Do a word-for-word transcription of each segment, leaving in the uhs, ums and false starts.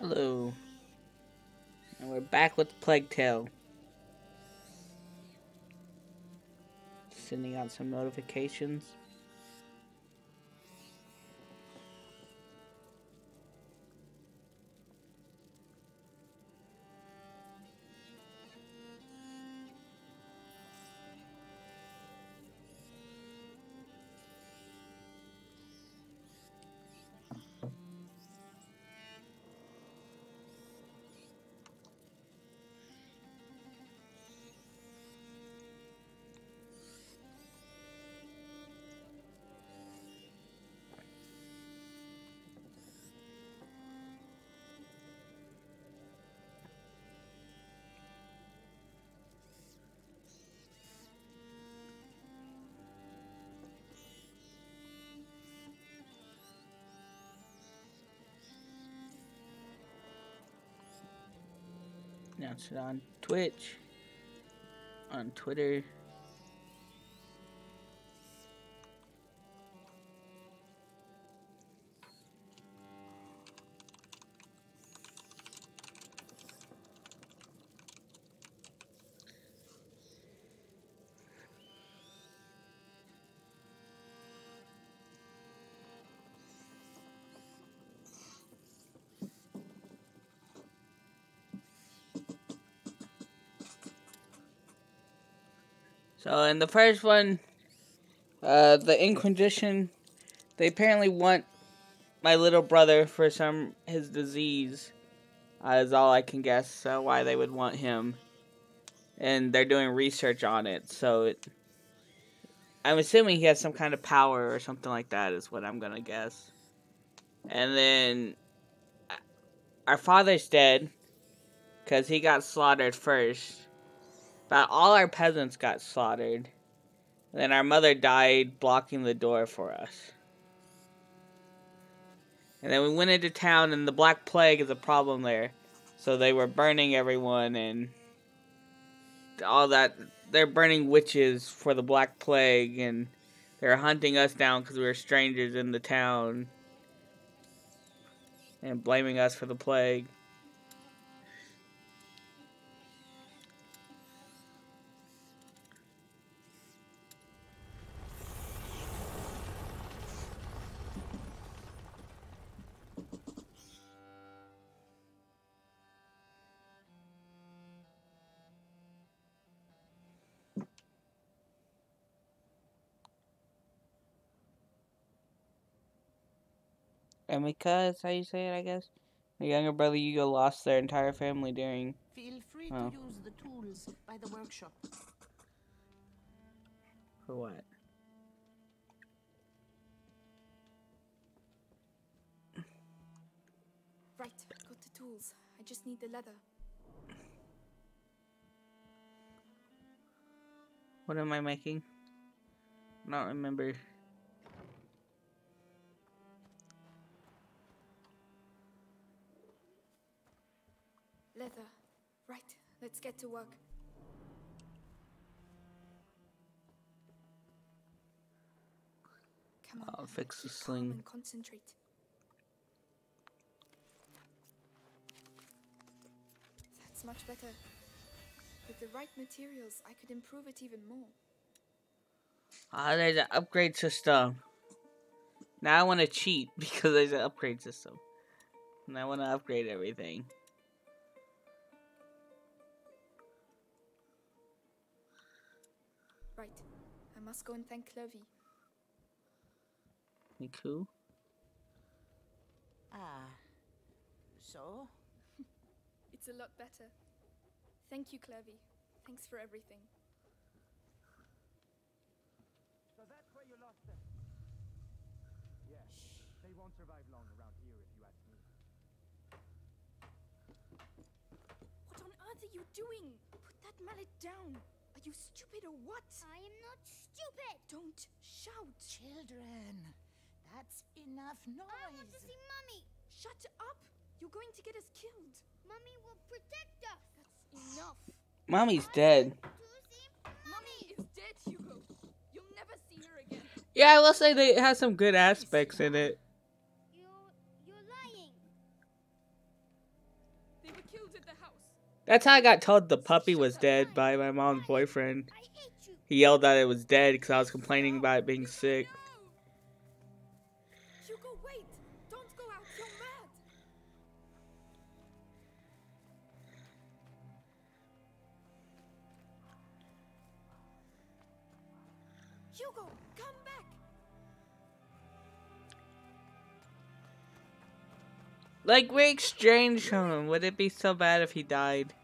Hello. And we're back with the Plague Tale. Sending out some notifications. Announce it on Twitch, on Twitter. So in the first one, uh, the Inquisition, they apparently want my little brother for some his disease. Uh, is all I can guess. So why they would want him, and they're doing research on it. So it, I'm assuming he has some kind of power or something like that. Is what I'm gonna guess. And then our father's dead because he got slaughtered first. But all our peasants got slaughtered. Then our mother died blocking the door for us. And then we went into town and the Black Plague is a problem there. So they were burning everyone and all that. They're burning witches for the Black Plague and they're hunting us down because we were strangers in the town. And blaming us for the plague. Emika is how you say it, I guess. The younger brother Yugo lost their entire family during... Feel free oh. to use the tools by the workshop. For what? Right, got the tools. I just need the leather. What am I making? I don't remember. Leather. Right, let's get to work. Come on. I'll fix the Keep sling. calm and concentrate. That's much better. With the right materials, I could improve it even more. Ah, there's an upgrade system. Now I want to cheat because there's an upgrade system. And I want to upgrade everything. Right, I must go and thank Clovey. Thank who? Ah, so? It's a lot better. Thank you, Clovey. Thanks for everything. So that's where you lost them. Yeah, they won't survive long around here if you ask me. What on earth are you doing? Put that mallet down. Are you stupid or what? I am not stupid! Don't shout. Children, that's enough noise. I want to see Mummy! Shut up. You're going to get us killed. Mummy will protect us! That's enough. Mommy's dead. To see Mummy is dead, Hugo. You'll never see her again. Yeah, I will say they have some good aspects in it. You... you're lying. That's how I got told the puppy was dead by my mom's boyfriend. I hate you. He yelled that it was dead because I was complaining about it being sick. Hugo, wait! Don't go out, you're mad! Hugo, come back! Like, we exchanged him. Would it be so bad if he died?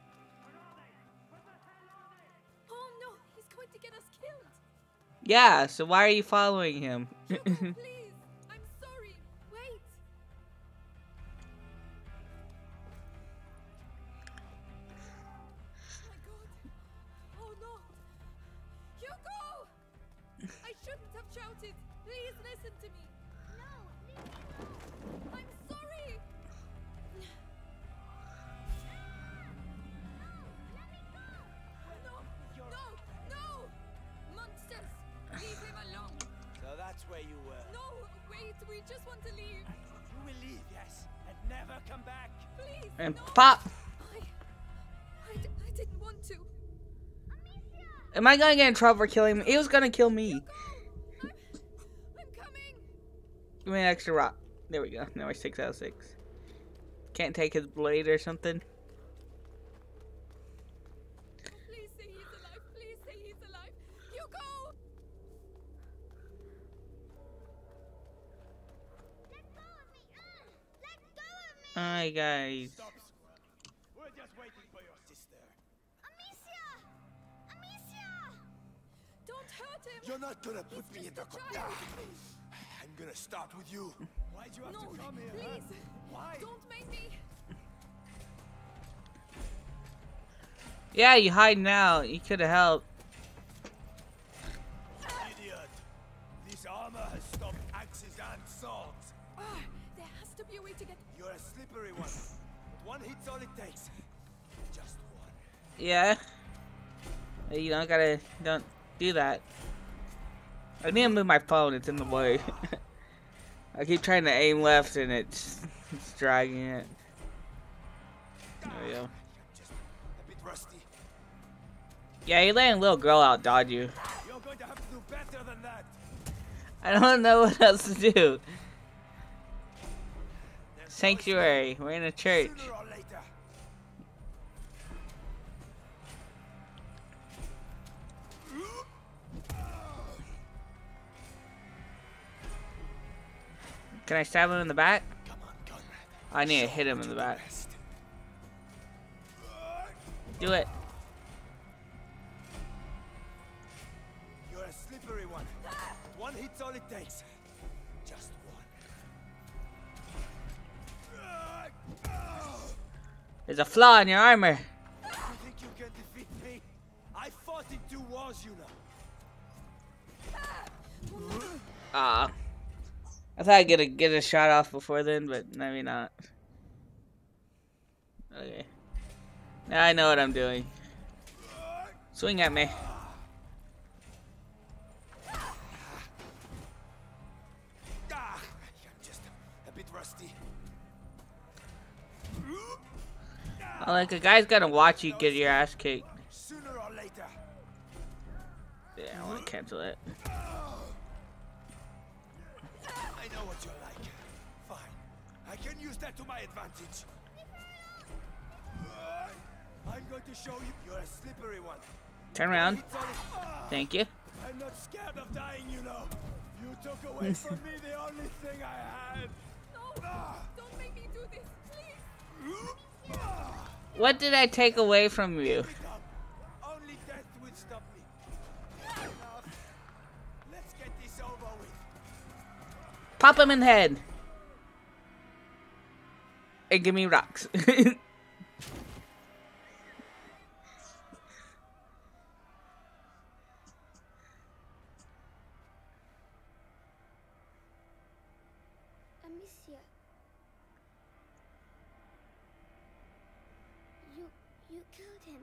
Oh no, he's going to get us killed! Yeah, so why are you following him? Hugo, please! I'm sorry! Wait! Oh my god! Oh no! Hugo! I shouldn't have shouted! Please listen to me! No, leave me alone. I'm sorry! No! No! No! Monsters! Leave him alone! So that's where you were. No! Wait! We just want to leave! You will leave, yes, and never come back. Please! And no. pop! I, I, d- I didn't want to. Am I gonna get in trouble for killing him? He was gonna kill me. I'm, I'm coming! Give me an extra rock. There we go. Now we're six out of six. Can't take his blade or something. Please say he's alive! Please say he's alive! Hugo! Let go of me. Uh, let go of me. Alright, guys. Stop. We're just waiting for your sister. Amicia! Amicia! Don't hurt him! You're not gonna put He's me in just the a co- child. I'm gonna start with you. Why'd you have No, to come here? please! Huh? Why? Don't make me! Yeah, you hide now. You could have helped. Idiot! This armor has stopped axes and swords. Ah, there has to be a way to get... You're a slippery one. One hit's all it takes. Just one. Yeah. You don't gotta. Don't do that. I need to move my phone. It's in the way. I keep trying to aim left and it's, it's dragging it. There we go. Just a bit rusty. Yeah, you're letting a little girl out dodge you. You're going to have to do better than that. I don't know what else to do. There's no Sanctuary. We're in a church. Sooner or later. Can I stab him in the back? Come on, Conrad. I need to hit him in the back. Best. Do it. You're a slippery one. One hit's all it takes. Just one. There's a flaw in your armor. You think you can defeat me? I fought in two wars, you know. Ah. I thought I'd get a, get a shot off before then, but maybe not. Okay. Now I know what I'm doing. Swing at me. Ah, I'm just a, a bit rusty. Oh, like a guy's gonna watch you get your ass kicked. Sooner or later. Yeah, I want to cancel it. I know what you're like. Fine. I can use that to my advantage. I'm going to show you. You're a slippery one. Turn around. It's all- Ah, Thank you. I'm not scared of dying, you know. You took away from me the only thing I had. No! Don't make me do this, please! Ah, What did I take away from you? pick up. Only death will stop me. Enough. Let's get this over with. Pop him in the head. And give me rocks. Amicia. You you killed him.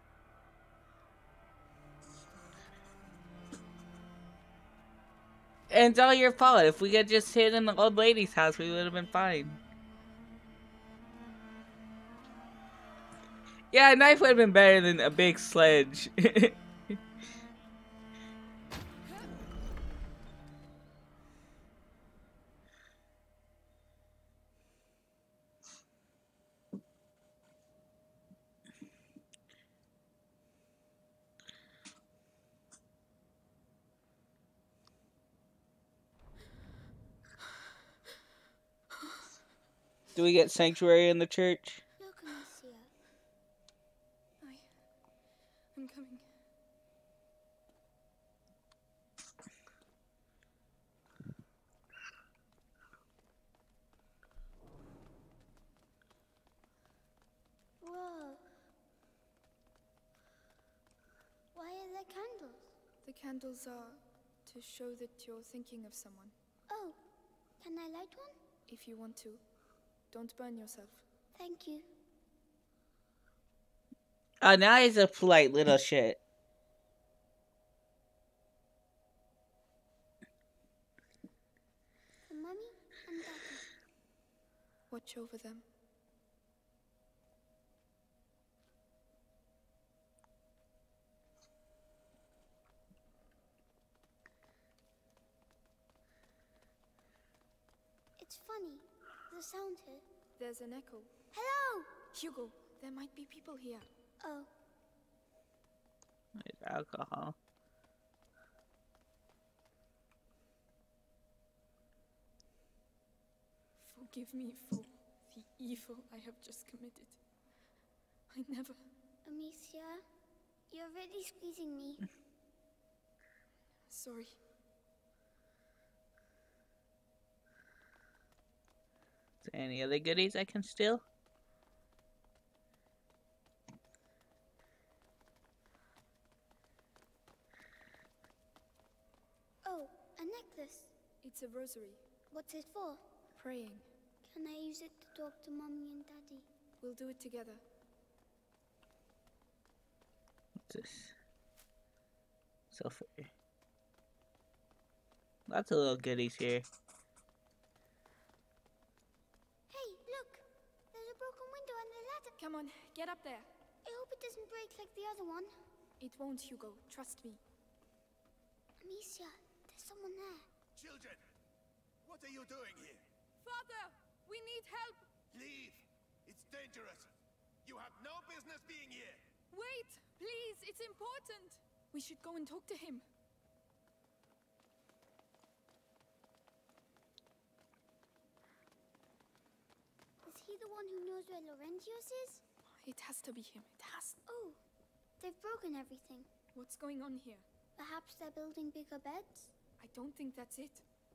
And it's all your fault. If we had just hid in the old lady's house, we would have been fine. Yeah, a knife would have been better than a big sledge. Do we get sanctuary in the church? Look, Amicia. I. I'm coming. Whoa. Why are there candles? The candles are to show that you're thinking of someone. Oh, can I light one? If you want to. Don't burn yourself. Thank you. Oh, now he's a polite little shit. For Mummy and Daddy. Watch over them. It's funny. The sound here. There's an echo. Hello! Hugo, there might be people here. Oh, It's alcohol. Forgive me for the evil I have just committed. I never... Amicia, you're really squeezing me. Sorry. Is there any other goodies I can steal? Oh, a necklace. It's a rosary. What's it for? Praying. Can I use it to talk to Mommy and Daddy? We'll do it together. What's this? Sulfur. Lots of little goodies here. Hey, look! There's a broken window and a ladder. Come on, get up there. I hope it doesn't break like the other one. It won't, Hugo. Trust me. Amicia, there's someone there. Children, what are you doing here? Father, we need help. Leave. It's dangerous. You have no business being here. Wait, please. It's important. We should go and talk to him. Is he the one who knows where Laurentius is? It has to be him. It has. Oh, they've broken everything. What's going on here? Perhaps they're building bigger beds? I don't think that's it.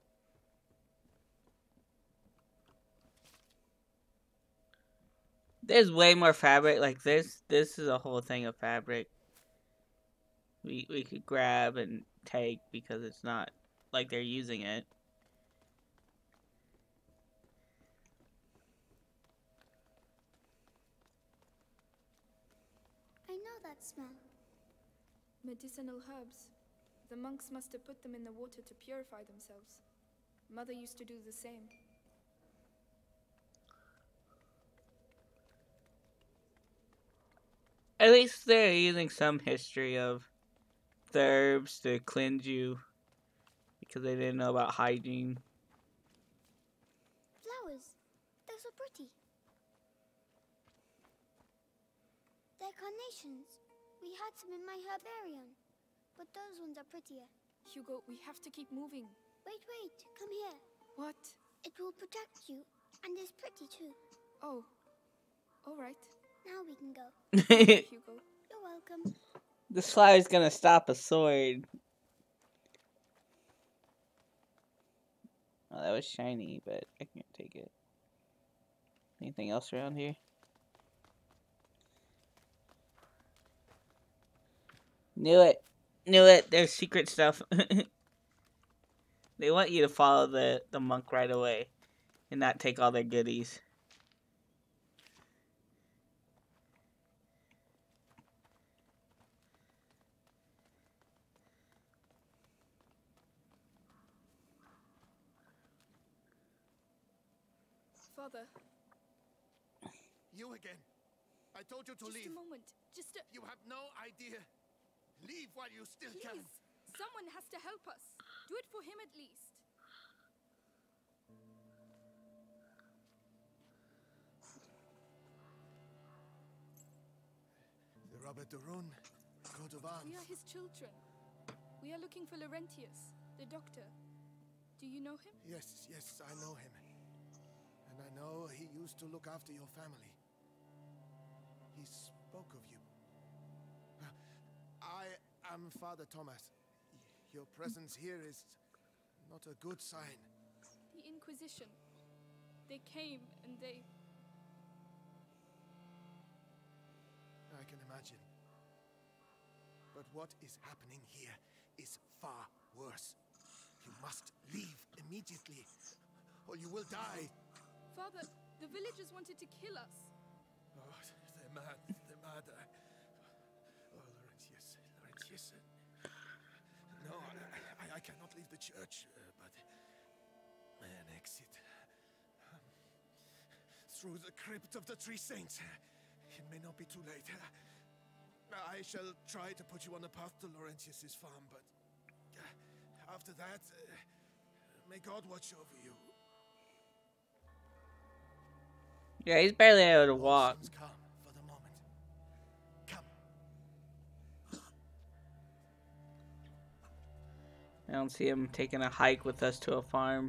There's way more fabric. Like this, this is a whole thing of fabric. We we could grab and take because it's not like they're using it. I know that smell. Medicinal herbs. The monks must have put them in the water to purify themselves. Mother used to do the same. At least they're using some history of the herbs to cleanse you because they didn't know about hygiene. Flowers. They're so pretty. They're carnations. We had some in my herbarium. But those ones are prettier. Hugo, we have to keep moving. Wait, wait. Come here. What? It will protect you. And it's pretty too. Oh. All right. Now we can go. Hugo. You're welcome. This flower's gonna stop a sword. Oh, that was shiny, but I can't take it. Anything else around here? Knew it. Knew it. There's secret stuff. They want you to follow the, the monk right away and not take all their goodies. Father. You again? I told you to Just leave. a moment. Just a... You have no idea. Leave while you still can. Please. Someone has to help us. Do it for him at least. The Robert de Rune, coat of arms. We are his children. We are looking for Laurentius, the doctor. Do you know him? Yes, yes, I know him. And I know he used to look after your family. He spoke of you. I am Father Thomas. Your presence here is not a good sign. The Inquisition. They came and they... I can imagine. But what is happening here is far worse. You must leave immediately, or you will die. Father, the villagers wanted to kill us. Oh, they're mad. They're mad. I... Oh, Laurentius. Laurentius. No, I, I, I cannot leave the church, uh, but an exit. Um, through the crypt of the Three Saints. It may not be too late. I shall try to put you on the path to Laurentius's farm, but uh, after that, uh, may God watch over you. Yeah, he's barely able to walk. Calm for the moment. Come. I don't see him taking a hike with us to a farm.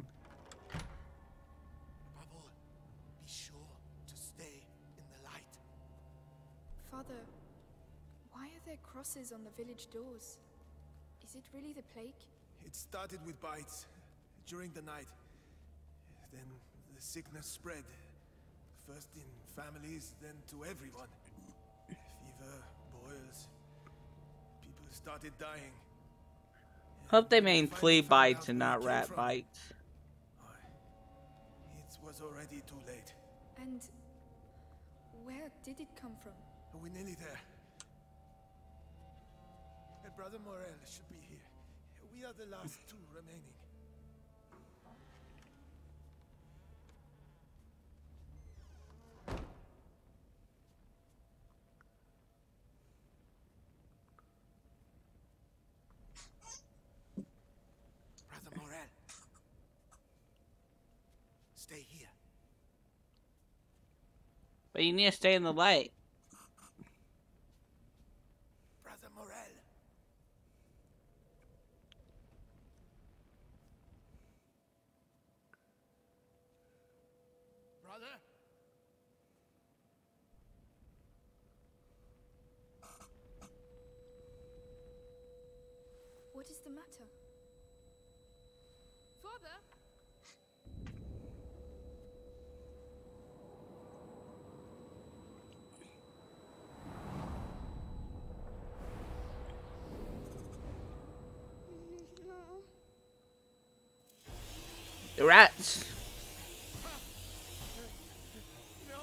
Above all, be sure to stay in the light. Father, why are there crosses on the village doors? Is it really the plague? It started with bites during the night. Then the sickness spread. First in families, then to everyone. Fever, boils. People started dying. Hope they mean flea bites and not rat bites. It was already too late. And where did it come from? We're nearly there. And Brother Morel should be here. We are the last two remaining. Brother Morel. Stay here. But you need to stay in the light. Brother Morel. Brother? What is the matter? Father? No. The rats. No.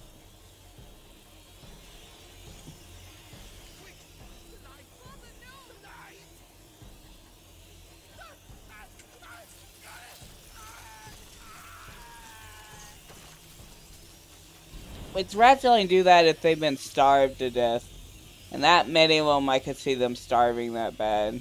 Quick, the light. Father, no. The light. But rats only do that if they've been starved to death. And that many of them, I could see them starving that bad.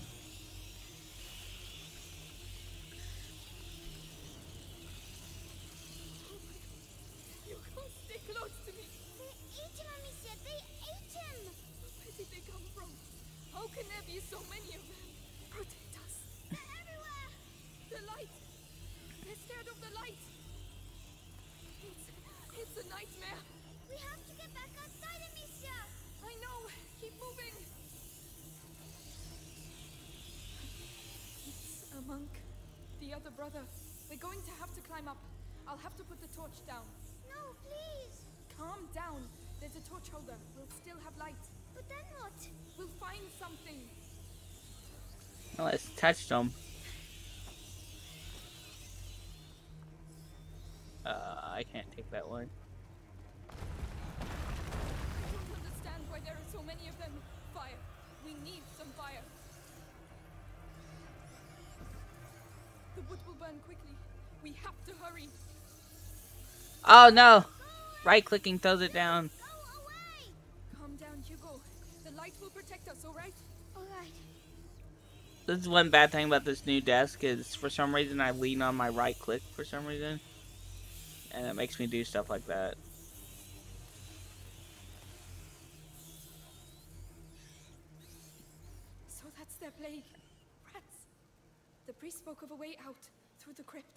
You can't stay close to me. They ate him, Amicia. They ate him. Where did they come from? How can there be so many of them? Protect us. They're everywhere. The light. They're scared of the light. It's, it's a nightmare. We have to get back outside, Amicia. I know. Keep moving. It's a monk. The other brother. We're going to have to climb up. I'll have to put the torch down. No, please. Calm down. There's a torch holder. We'll still have light. But then what? We'll find something. Well, let's touch them. Uh, I can't take that one. I don't understand why there are so many of them. Fire. We need some fire. The wood will burn quickly. We have to hurry. Oh no! Right clicking throws it down. Go away. protect us, all right? All right. This is one bad thing about this new desk is for some reason I lean on my right click for some reason. And it makes me do stuff like that. So that's their plague. Rats. The priest spoke of a way out through the crypt.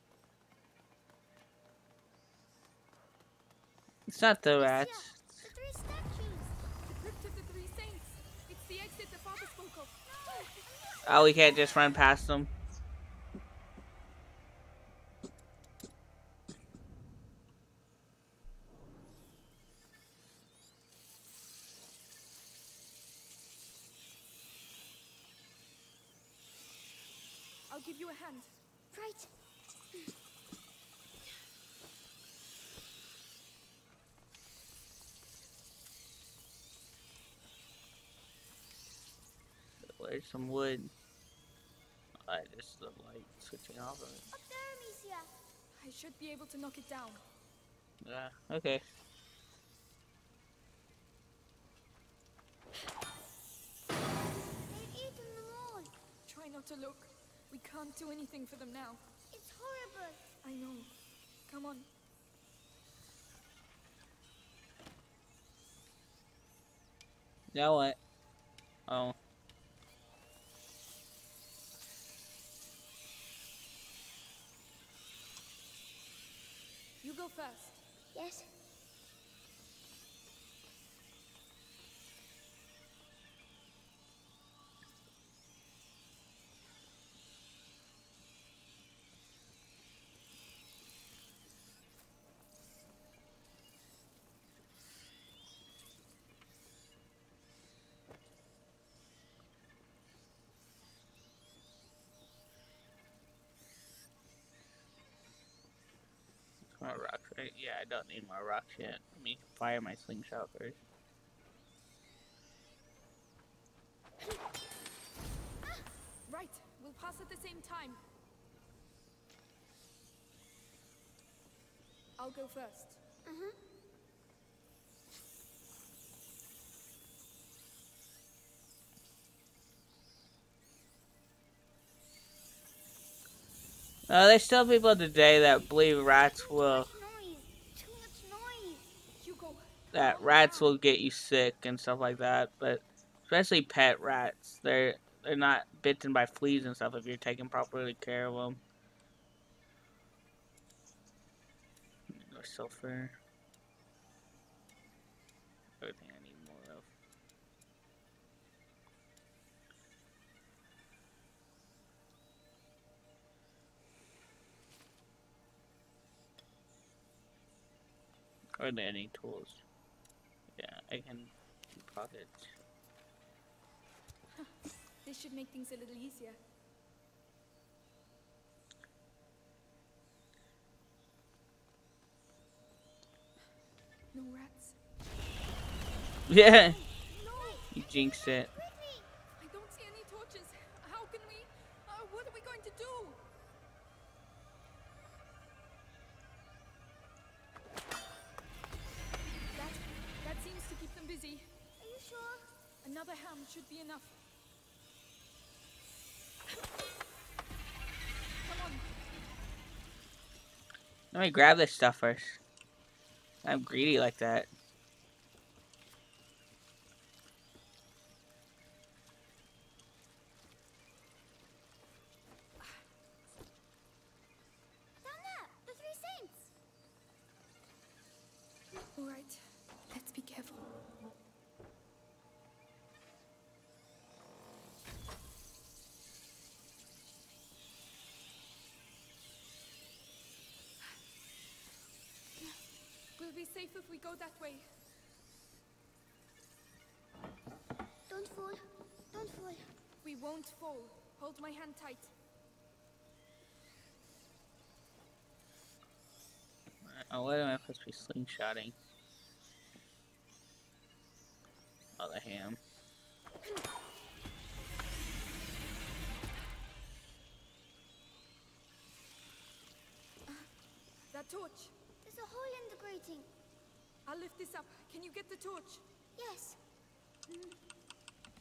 It's not the Yeah, rats. the three statues. The crypt of the three saints. It's the exit the father spoke of. Oh, we can't just run past them. I'll give you a hand. Right. Where's some wood? I just the light switching off of it. Up there, Amicia. I should be able to knock it down. Yeah, okay. They've eaten them all. Try not to look. We can't do anything for them now. It's horrible. I know. Come on. Now what? Oh. You go first. Yes. My rocks, right? Yeah, I don't need my rocks yet. Let me fire my slingshot first. Right. We'll pass at the same time. I'll go first. Uh-huh. Uh, there's still people today that believe rats will Too much noise. Too much noise. You go. that rats will get you sick and stuff like that, but especially pet rats, they're they're not bitten by fleas and stuff if you're taking properly care of them. Or sulfur. Everything I need more of. Are there any tools? Yeah, I can pocket. This should make things a little easier. No rats. Yeah! You jinxed it. I don't see any torches. How can we? Uh, what are we going to do? That that seems to keep them busy. Are you sure? Another ham should be enough. Come on. Let me grab this stuff first. I'm greedy like that. Down there, the three saints. All right. Let's be careful. We'll be safe if we go that way. Don't fall. Don't fall. We won't fall. Hold my hand tight. Oh, what am I supposed to be slingshotting? Oh, the ham. That torch. There's a hole in the grating. I'll lift this up. Can you get the torch? Yes.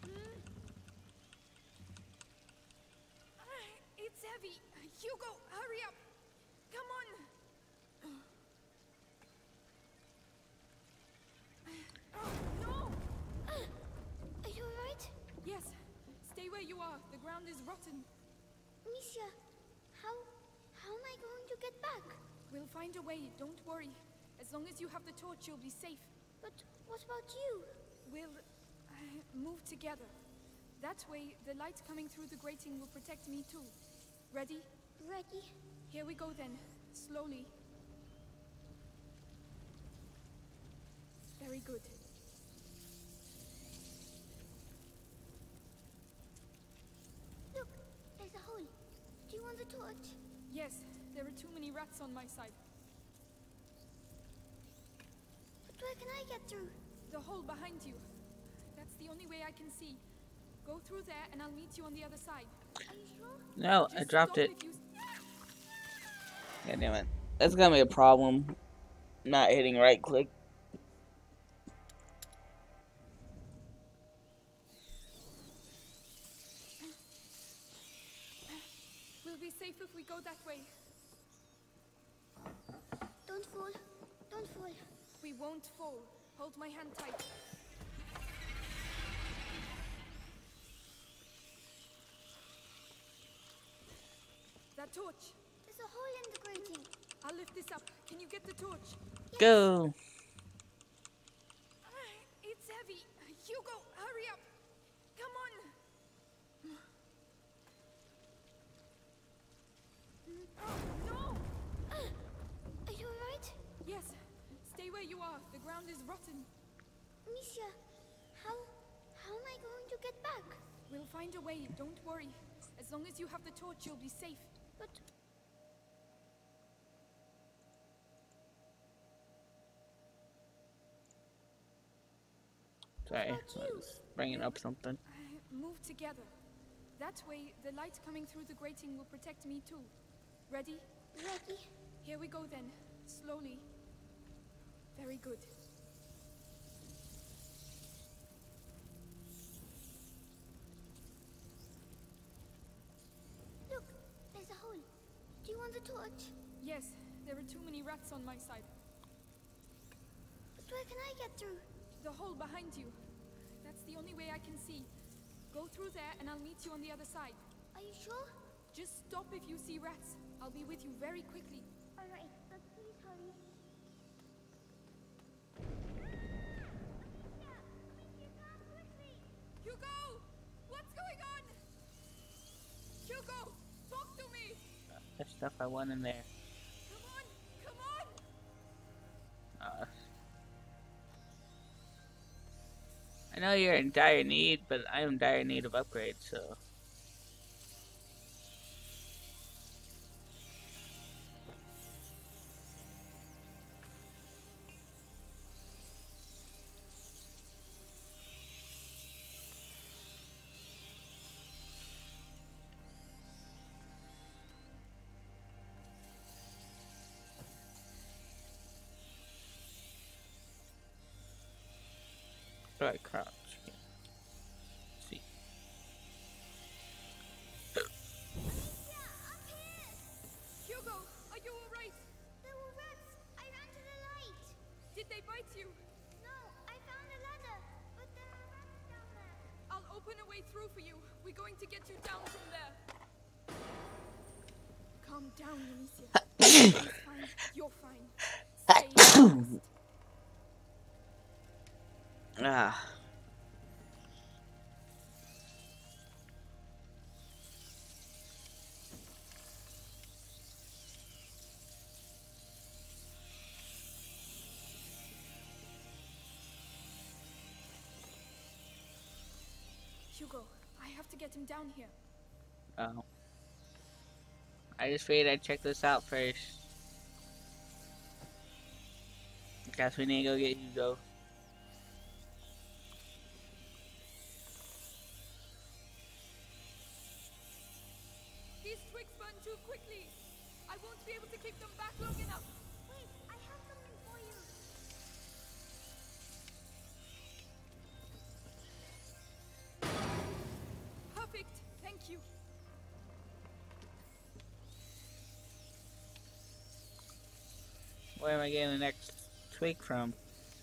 It's heavy. Hugo, hurry up. Come on. Oh, no. Are you alright? Yes. Stay where you are. The ground is rotten. Amicia, how... how am I going to get back? We'll find a way. Don't worry. As long as you have the torch, you'll be safe. But what about you? We'll uh, move together. That way, the light coming through the grating will protect me too. Ready? Ready? Here we go then. Slowly. Very good. Look, there's a hole. Do you want the torch? Yes, there are too many rats on my side. But where can I get through? The hole behind you. That's the only way I can see. Go through there and I'll meet you on the other side. Are you sure? No, I Just dropped stop it. if you- God damn it. That's gonna be a problem. Not hitting right click. We'll be safe if we go that way. Don't fall. Don't fall. We won't fall. Hold my hand tight. That torch. There's a hole in the grating. I'll lift this up. Can you get the torch? Go. It's heavy. Hugo, hurry up. Come on. Oh, no. Are you alright? Yes. Stay where you are. The ground is rotten. Amicia, how... how am I going to get back? We'll find a way. Don't worry. As long as you have the torch, you'll be safe. But... Sorry, about I you? was bringing up something. Uh, move together. That way, the light coming through the grating will protect me too. Ready? Ready? Here we go then. Slowly. Very good. Look, there's a hole. Do you want the torch? Yes, there are too many rats on my side. But where can I get through? The hole behind you. That's the only way I can see. Go through there and I'll meet you on the other side. Are you sure? Just stop if you see rats. I'll be with you very quickly. Alright, but please hurry. Hugo! What's going on? Hugo! Talk to me! There's stuff I want in there. Come on! Come on! Uh, I know you're in dire need, but I am in dire need of upgrades, so... Do I crouch? Yeah. See. Hugo, are you alright? There were rats. I ran to the light. Did they bite you? No, I found a ladder, but there are rats down there. I'll open a way through for you. We're going to get you down from there. Calm down, Amicia. It's fine. You're fine. Stay fast. Ah. Hugo, I have to get him down here. Oh. I just figured I'd check this out first. Guess we need to go get Hugo. These twigs burn too quickly. I won't be able to keep them back long enough. Wait, I have something for you. where am I getting the next twig from?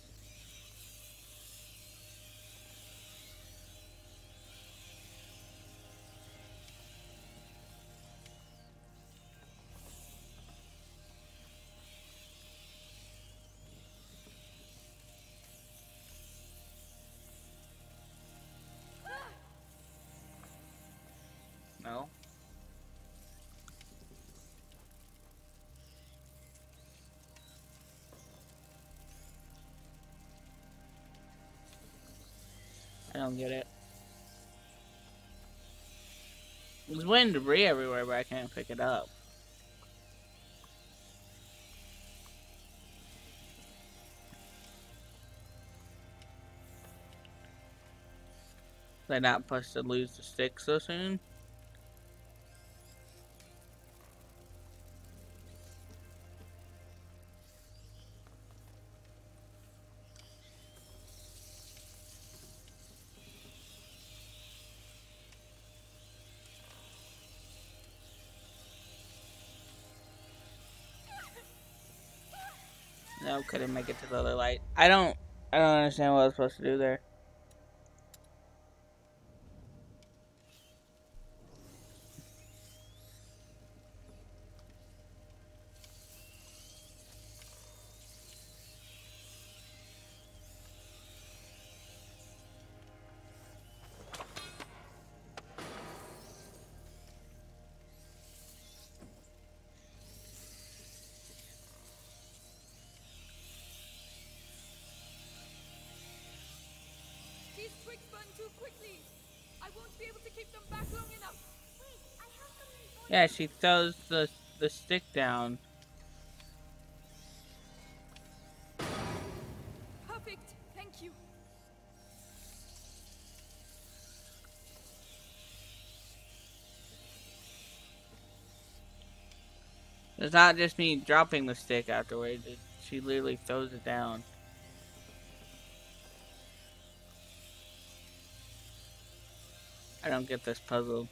No. I don't get it. There's wind debris everywhere, but I can't pick it up. Was I not supposed to lose the stick so soon? No, couldn't make it to the other light. I don't, I don't understand what I was supposed to do there. These twigs burn too quickly. I won't be able to keep them back long enough. Wait, I have something for Yeah, she throws the the stick down. Perfect. Thank you. It's not just me dropping the stick afterwards. It, she literally throws it down. I don't get this puzzle.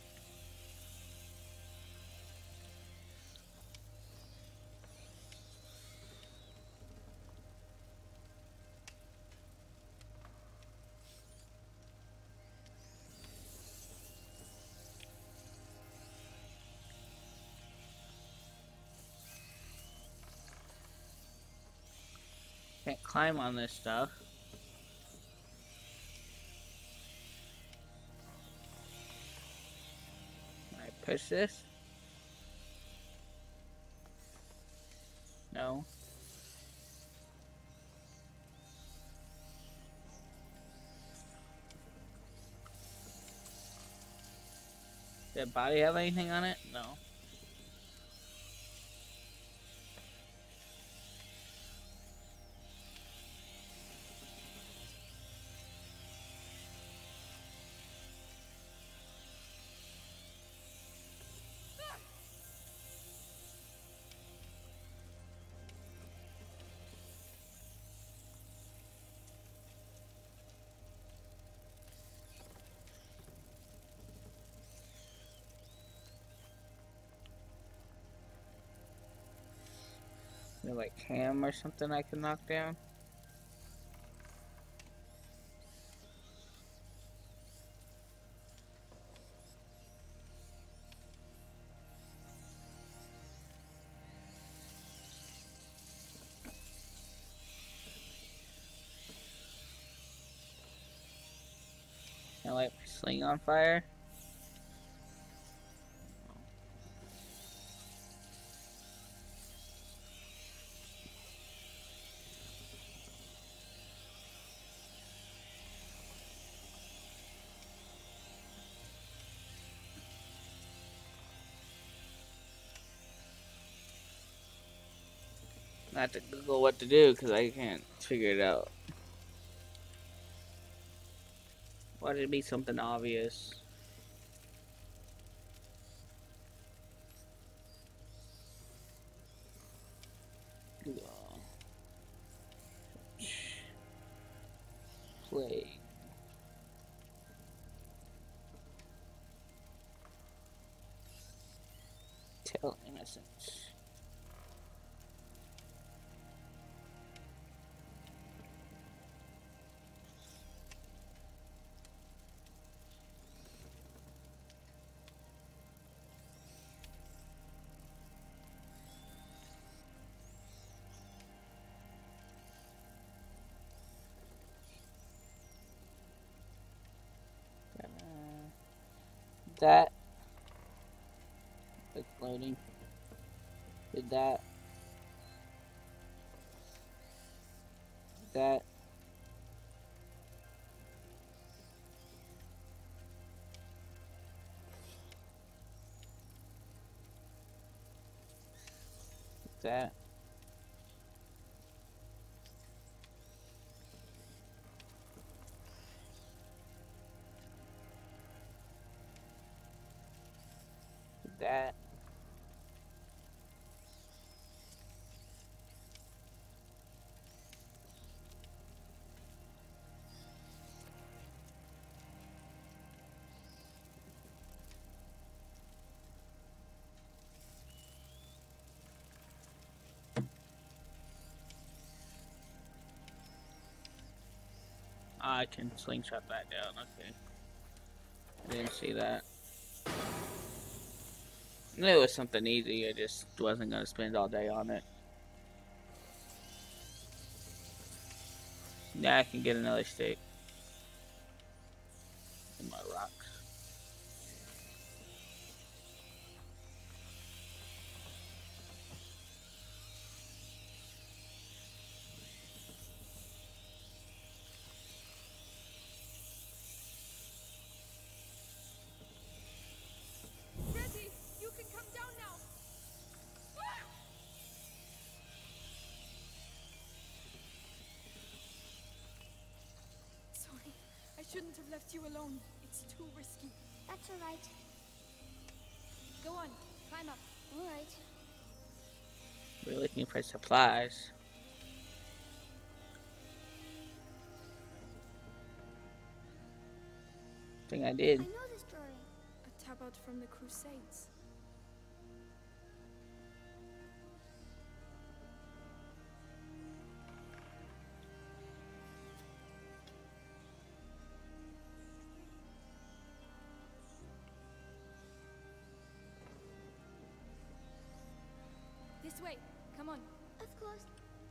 Can't climb on this stuff. Can I push this? No. Did the body have anything on it? No. Is there like ham or something I can knock down? Can I light my sling on fire? I have to Google what to do because I can't figure it out. Why did it be something obvious? Plague. Tell innocence. that. It's loading. Did that. Did that. Did that. Did that. I can slingshot that down, okay. I didn't see that. I knew it was something easy, I just wasn't gonna spend all day on it. Now I can get another stick. In my rocks. Ready? You can come down now. Ah! Sorry, I shouldn't have left you alone. It's too risky. That's all right. Go on, climb up. All right. We're looking for supplies. I think I I did. know this drawing. A tabard from the Crusades. This way. Come on. Of course.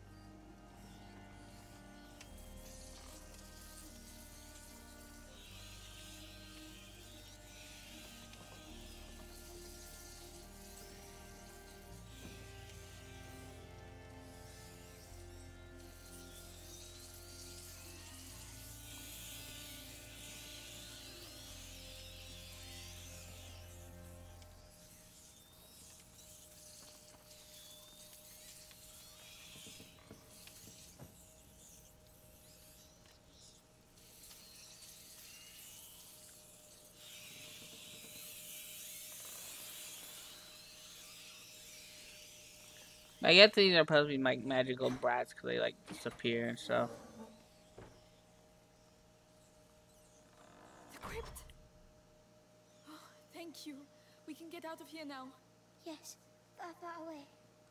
I guess these are supposed to be like magical brats because they like disappear and stuff. The crypt. Oh, thank you. We can get out of here now. Yes. Far, far away.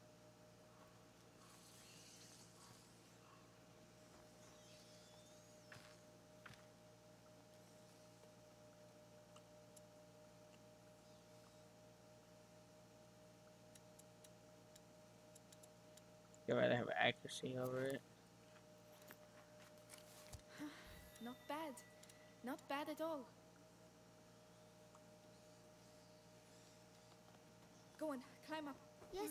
You'd rather have accuracy over it. Not bad. Not bad at all. Go on, climb up. Yes.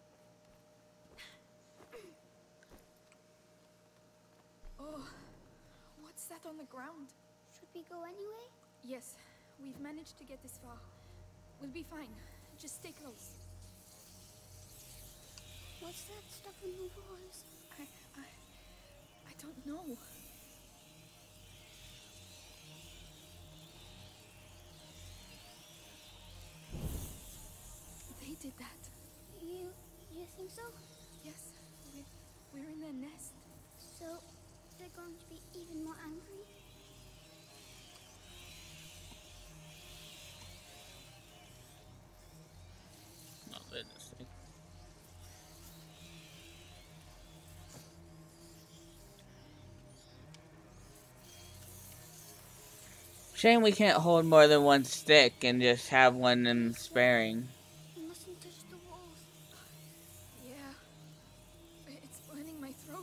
Oh, what's that on the ground? Should we go anyway? Yes, we've managed to get this far. We'll be fine. Just stay close. What's that stuff on the walls? I, I, I don't know. They did that. You, you think so? Yes, we, we're in their nest. So, they're going to be even more angry? Not interesting. Shame we can't hold more than one stick and just have one in sparing. You mustn't touch the walls. Yeah, it's burning my throat.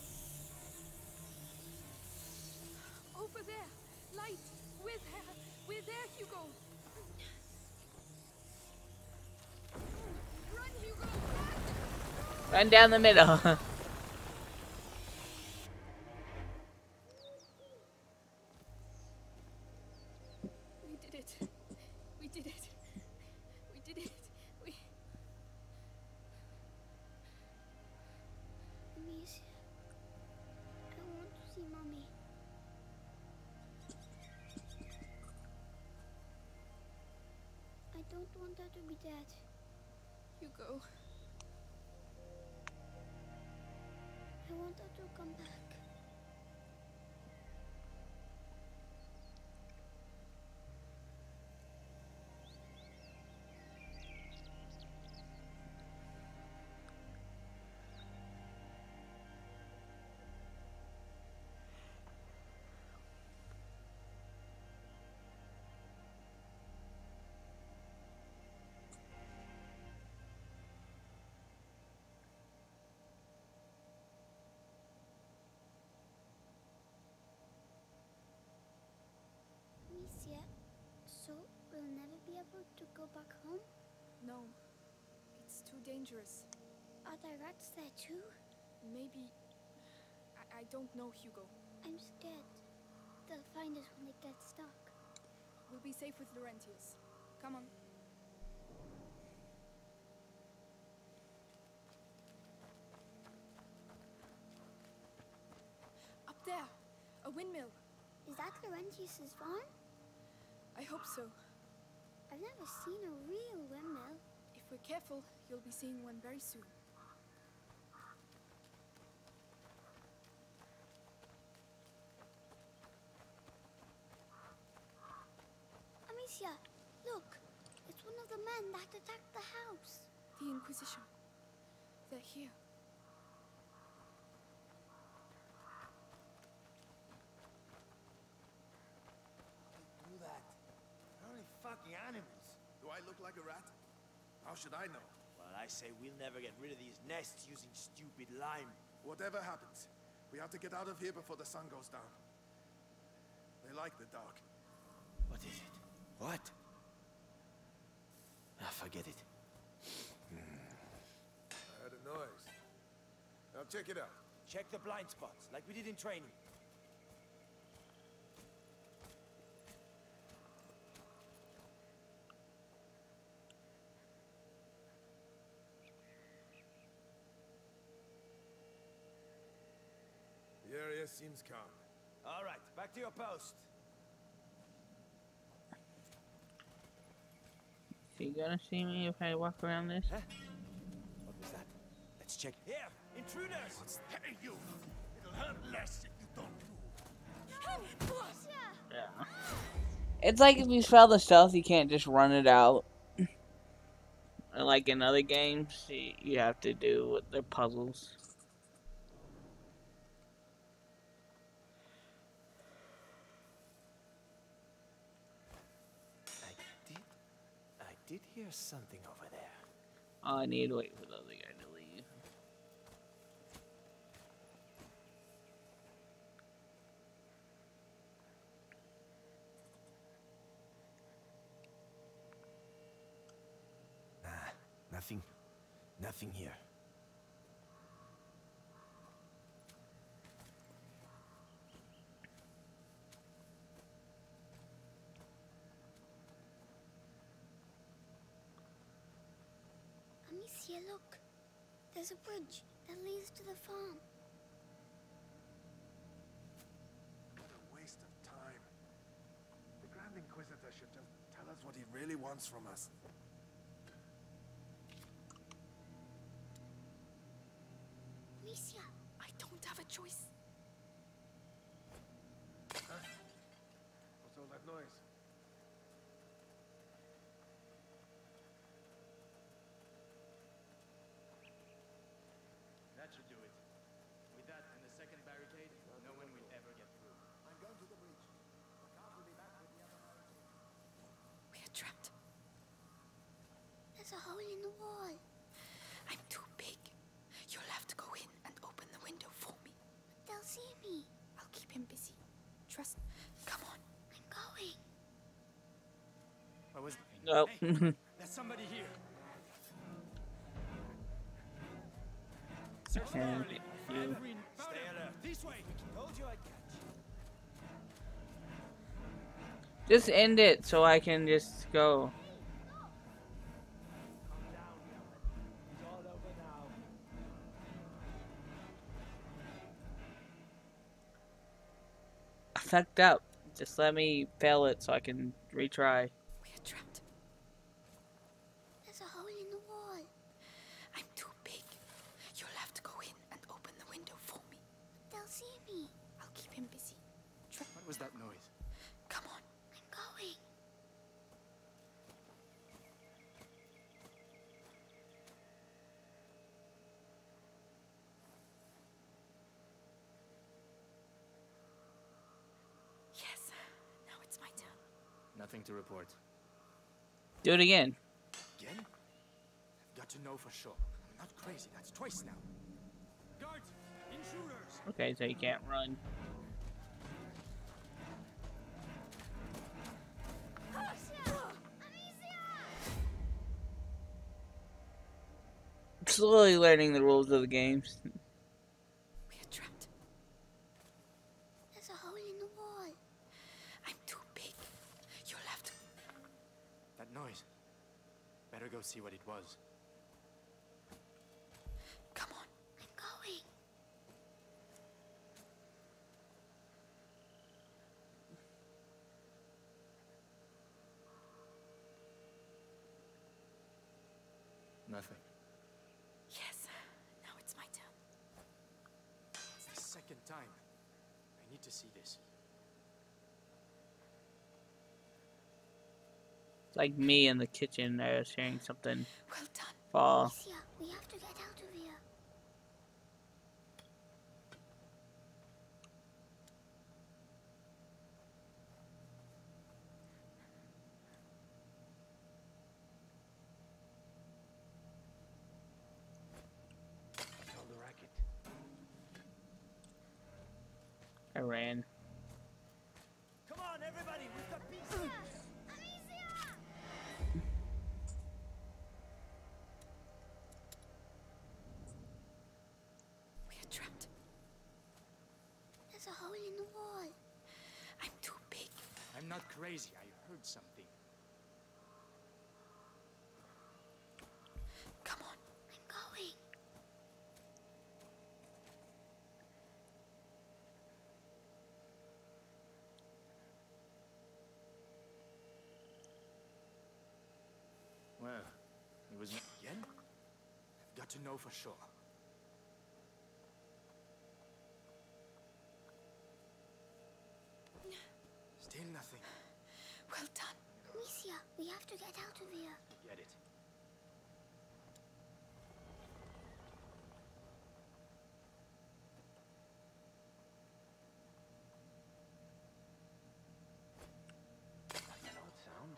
Over there, light, with her, We're there, Hugo. Run, Hugo! Run! Run down the middle. We did it. We did it. We did it. We... Amicia, I want to see Mommy. I don't want her to be dead. Hugo. I want her to come back. Amicia, so we'll never be able to go back home? No. It's too dangerous. Are there rats there too? Maybe... I, I don't know, Hugo. I'm scared. They'll find us when they get stuck. We'll be safe with Laurentius. Come on. Up there! A windmill! Is that Laurentius's farm? I hope so. I've never seen a real windmill. If we're careful, you'll be seeing one very soon. Amicia, look! It's one of the men that attacked the house. The Inquisition. They're here. Do that. They're only fucking animals. Do I look like a rat? How should I know? Well, I say we'll never get rid of these nests using stupid lime. Whatever happens, we have to get out of here before the sun goes down. They like the dark. What is it? What? Ah, forget it. I heard a noise. Now check it out. Check the blind spots, like we did in training. The area seems calm. All right, back to your post. You gonna see me if I walk around this? Huh? What was that? Let's check. Here! Intruders! What's that? Hey, you! It'll hurt less if you don't move. Yeah. It's like if you spell the stealth, you can't just run it out. And like in other games, you, you have to do with the puzzles. I did... I did hear something over there. Oh, I need to wait for the other guy to leave. Nah, nothing. Nothing here. Amicia, look. There's a bridge that leads to the farm. What a waste of time. The Grand Inquisitor should just tell us what he really wants from us. Amicia, I don't have a choice. What's all that noise? That should do it. With that and the second barricade, no one will ever get through. I'm going to the bridge. Count will be back with the other barricade. We're trapped. there's a hole in the wall. I'm too big. You'll have to go in and open the window for me. They'll see me. I'll keep him busy. Trust. Come on. I'm going. Oh. Hey, there's somebody here. Search And thoroughly. you. Every Stay alert. This way. Told you I'd catch. Just end it so I can just go. Calm down, Gavin. It's all over now. I fucked up. Just let me fail it so I can retry. We are trapped. There's a hole in the wall. I'm too big. You'll have to go in and open the window for me. They'll see me. I'll keep him busy. Tra- What was that noise? Come on. I'm going. Yes. Now it's my turn. Nothing to report. Do it again. Again? I've got to know for sure. I'm not crazy. That's twice now. Guards! Intruders! Okay, so you can't run. Slowly learning the rules of the games. We are trapped. There's a hole in the wall. I'm too big. You'll have to. That noise. Better go see what it was. Come on. I'm going. Nothing. Yes. Now it's my turn. It's the second time. I need to see this. It's like me in the kitchen. I was hearing something Well done. fall. Alicia, we have to get out of here. All the racket. I ran. Come on, everybody, we've got pieces. We are trapped. There's a hole in the wall. I'm too big. I'm not crazy. I heard something. Come on. I'm going. Well, it was again? I've got to know for sure. Still nothing. Well done. Alicia, we have to get out of here. Get it. An odd sound.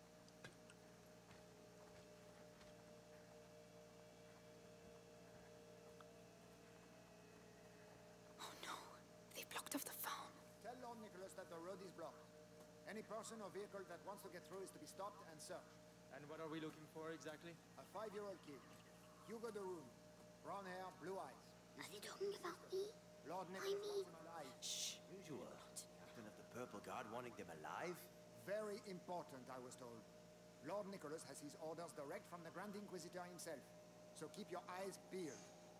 Oh no. They blocked off the farm. Tell Lord Nicholas that the road is blocked. Any person or vehicle that wants to get through is to be stopped and searched. And what are we looking for exactly? A five-year-old kid. Hugo de Rune. Brown hair, blue eyes. Are they talking about me? Lord Why Nicholas me? wants him alive. Shh. Usual. Captain of the Purple Guard wanting them alive? Very important, I was told. Lord Nicholas has his orders direct from the Grand Inquisitor himself. So keep your eyes peeled.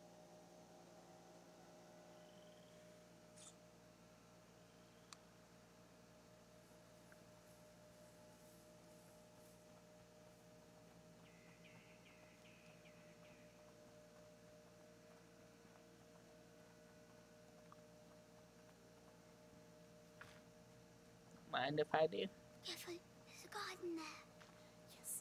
Mind if I do? Careful, there's a garden there. Yes.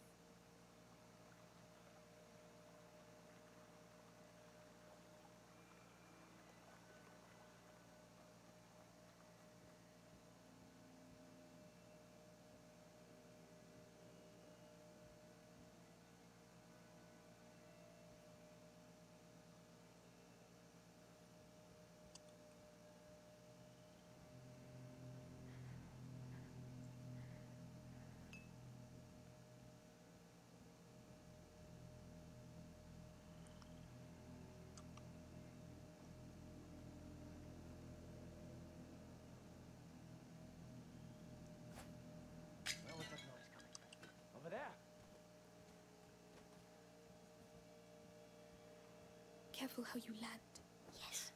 careful how you land. Yes.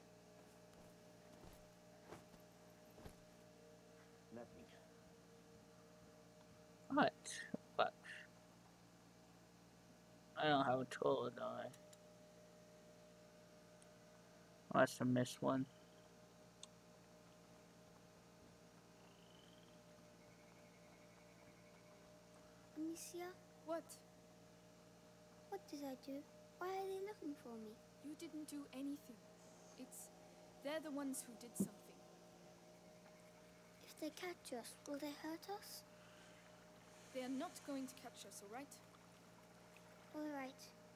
Let me. What? What? I don't have a tool, do I? I must have missed one. Amicia, What? what did I do? Why are they looking for me? You didn't do anything. It's... They're the ones who did something. If they catch us, will they hurt us? They are not going to catch us, all right? All right.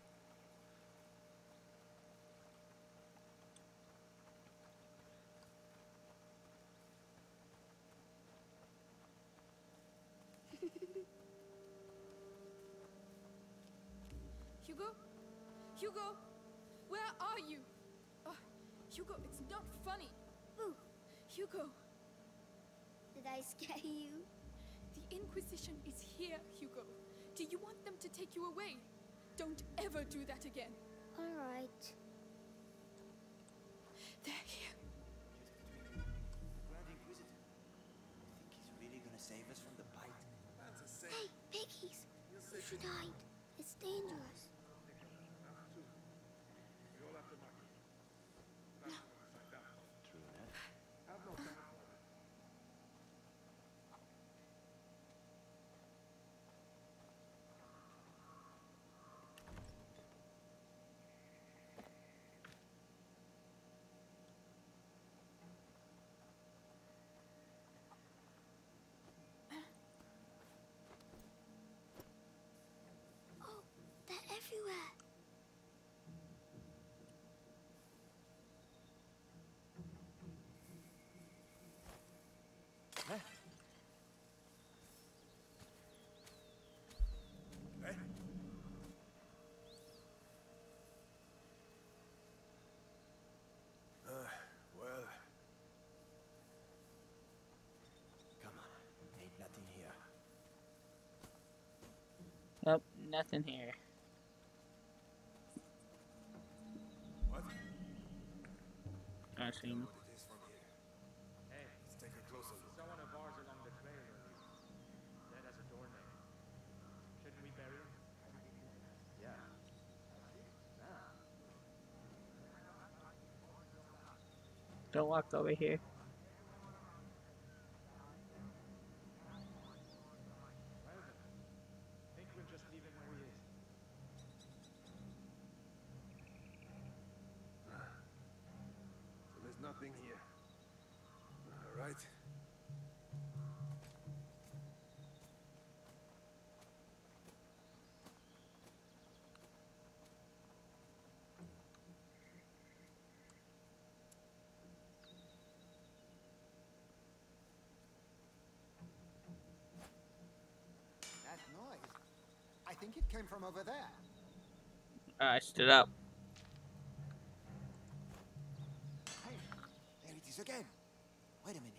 Hugo? Hugo? Where are you? Oh, Hugo, it's not funny. Ooh, Hugo, did I scare you? the Inquisition is here, Hugo. Do you want them to take you away? Don't ever do that again. All right. They're here. Grand Inquisitor. You think he's really gonna save us from the bite? That's a safe. Hey, piggies! You should hide. It's dangerous. True enough. Oh, they're everywhere. Huh? Eh? Uh, well, Come on. Ain't nothing here. Nope, nothing here. what? I seen. What it is from here. Hey, let's take a closer look. Someone of ours along the trail earlier. Dead as a doornail. Shouldn't we bury him? Yeah. Don't walk over here. Well then. Think we'll just leave him where he is. So there's nothing here. All right. That noise. I think it came from over there. I stood up. Hey, there it is again. Wait a minute.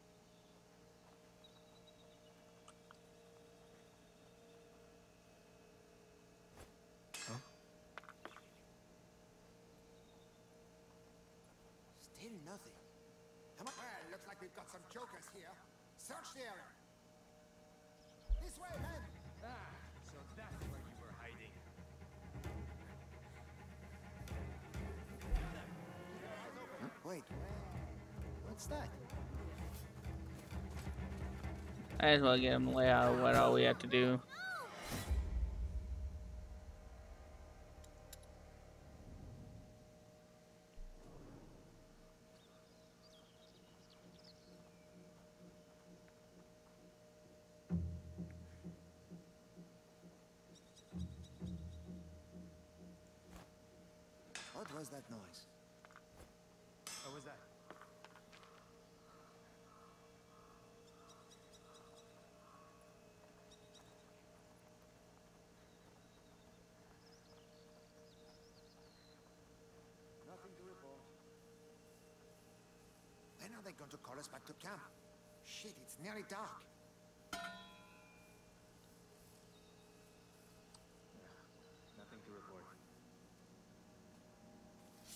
Still nothing. Come on. Well, looks like we've got some jokers here. Search the area. This way, men. Ah, so that's where you were hiding. Wait. What's that? I as well get him to lay out what all we have to do. What was that noise? What was that? Nothing to report. When are they going to call us back to camp? Shit, it's nearly dark. Nothing to report.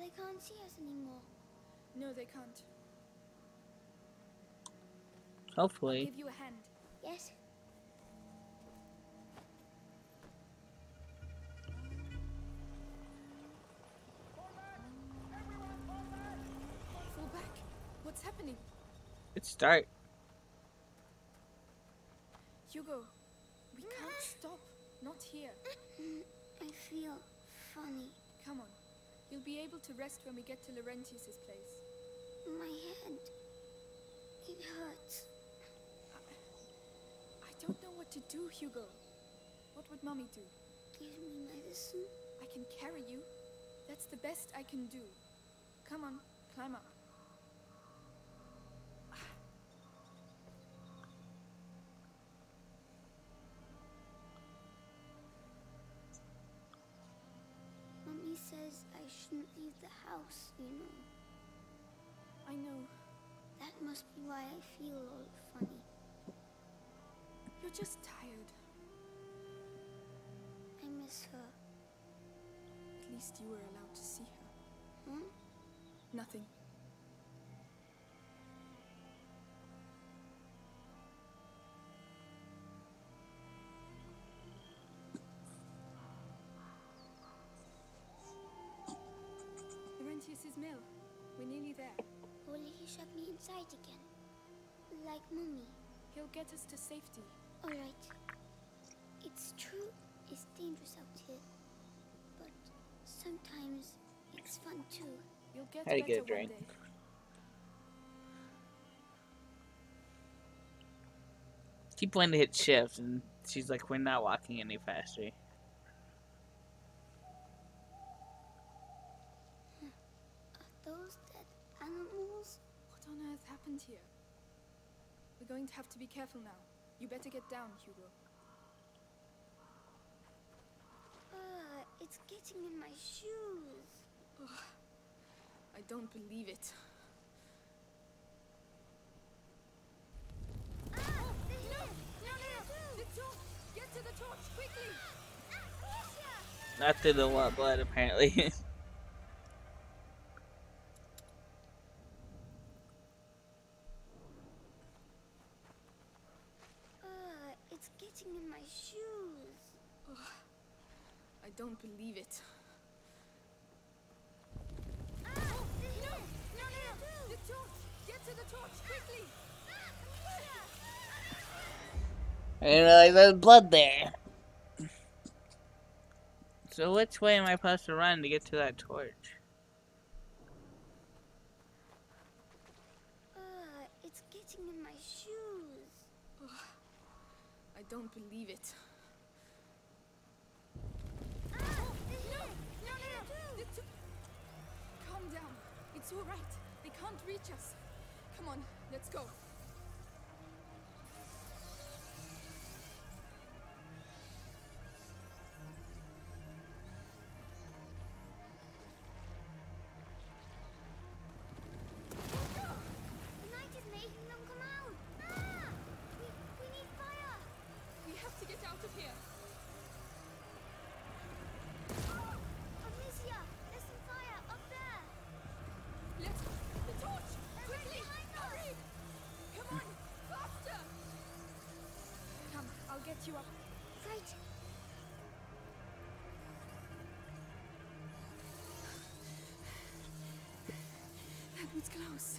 they can't see us anymore. No, they can't. I'll Hopefully. give you a hand. Yes? Fall back. What's happening? It's start. Hugo, we can't stop. Not here. I feel funny. Come on. You'll be able to rest when we get to Laurentius's place. My head. It hurts. I don't know what to do, Hugo. What would Mommy do? Give me medicine. I can carry you. That's the best I can do. Come on, climb up. Mummy says I shouldn't leave the house, you know. I know. That must be why I feel all funny. You're just tired. I miss her. At least you were allowed to see her. Hmm? Nothing. Laurentius's mill. We're nearly there. Will he shut me inside again? Like Mummy? He'll get us to safety. Alright. It's true, it's dangerous out here. But sometimes it's fun too. You'll get Had to better get a drink. one day. Keep wanting to hit shift, and she's like, we're not walking any faster. Are those dead animals? What on earth happened here? We're going to have to be careful now. You better get down, Hugo. Ah, it's getting in my shoes. Oh, I don't believe it. Ah, they're here! No, no, no! The torch! Get to the torch, quickly! Not through the wa- blood, apparently. Ah, it's getting in my shoes. Oh, I don't believe it. Ah, they're here! No, no, no! The torch! Get to the torch, quickly! I didn't realize there was blood there. So which way am I supposed to run to get to that torch? Ah, it's getting in my shoes. Oh, I don't believe it. Ah, they're here! No, no, no! The to- Calm down. It's all right. They can't reach us. Come on, let's go. The night is making them come out. Ah! We, we need fire. We have to get out of here. Amicia, there's some fire up there. Let's go. The torch! They're right Quickly! behind us. Hurry! Come on! Faster! Come, I'll get you up. Right. That was close.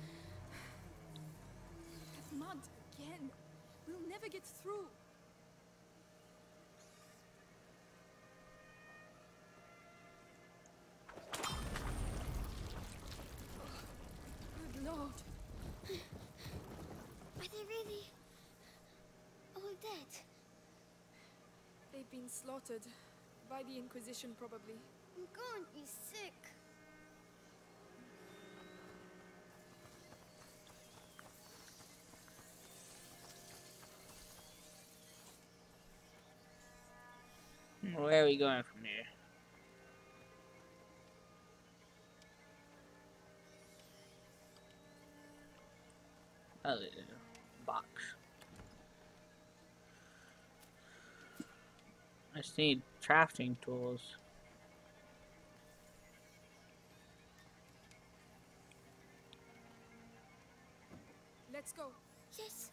That mud again. We'll never get through. Good Lord. Are they really all dead? They've been slaughtered. By the Inquisition, probably. I'm going to be sick. Where are we going from here? Oh, there's a box. I just need crafting tools. Let's go. Yes.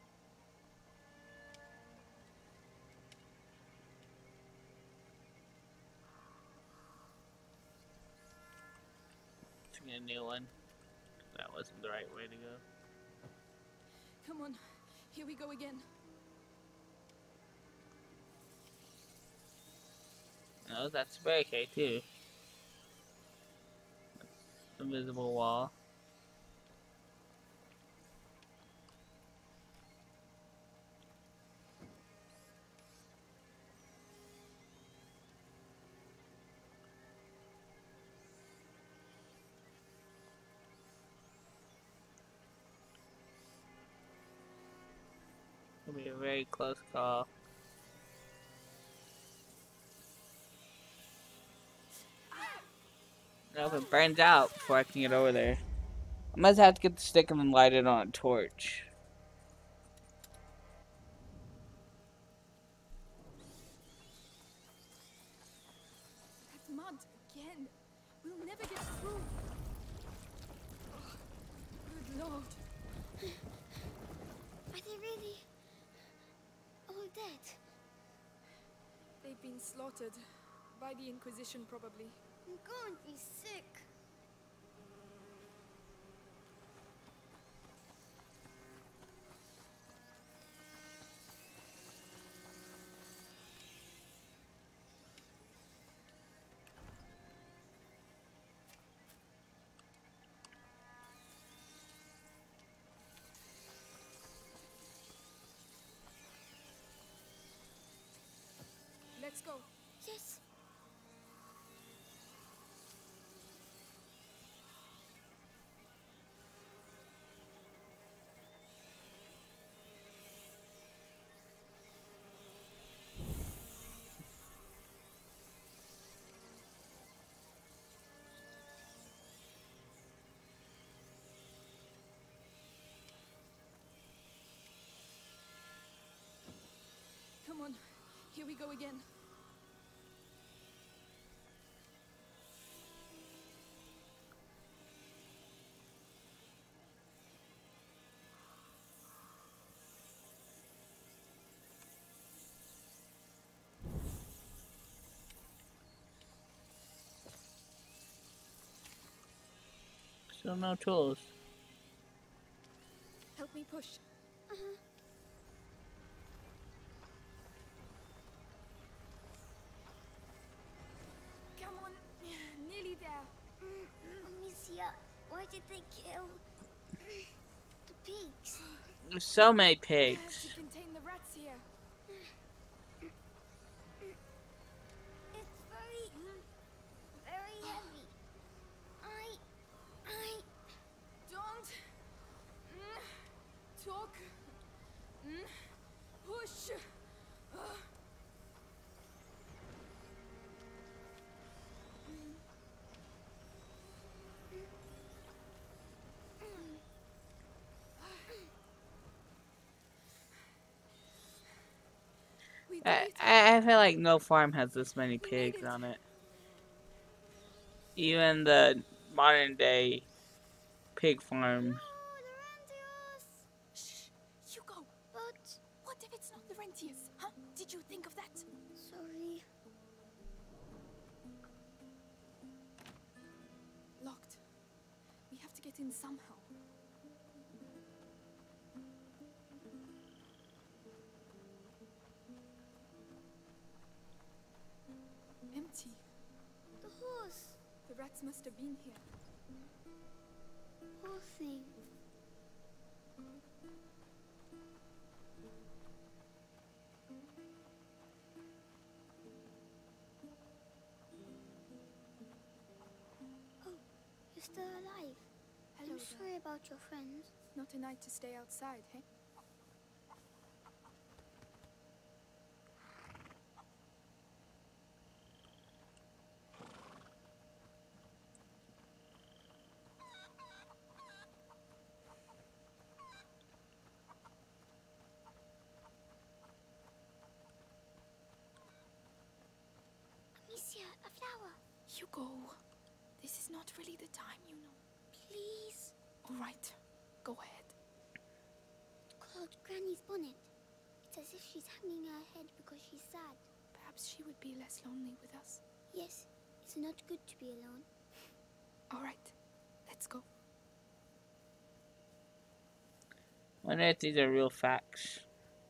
To get a new one. That wasn't the right way to go. Come on. Here we go again. No, that's a barricade too. That's the invisible wall. It'll be a very close call. I hope it burns out before I can get over there. I must have to get the stick and then light it on a torch. That mud again. We'll never get through. Oh, good Lord. Are they really all dead? They've been slaughtered. By the Inquisition, probably. I'm going to be sick. Let's go. Yes. Come on. Here we go again. Still no tools. Help me push. Uh-huh. Come on. Nearly there. Amicia, why did they kill the pigs? There's so many To pigs. contain the rats here. It's very, very heavy. I, I... Don't mm, talk. Mm, push. Uh. We did I, it. I I feel like no farm has this many We made pigs it. on it. Even the modern day pig farms. Oh, Laurentius! Shh. You go. But, What if it's not Laurentius? Huh? Did you think of that? sorry. Locked. We have to get in somehow. Empty. The horse. The rats must have been here. Poor thing. Oh, you're still alive. Hello I'm there. sorry about your friends. Not a night to stay outside, hey? Amicia, a flower. Hugo, this is not really the time, you know. Please. All right, go ahead. she's hanging her head because she's sad. Perhaps she would be less lonely with us. Yes, it's not good to be alone. All right, let's go. I wonder if these are real facts.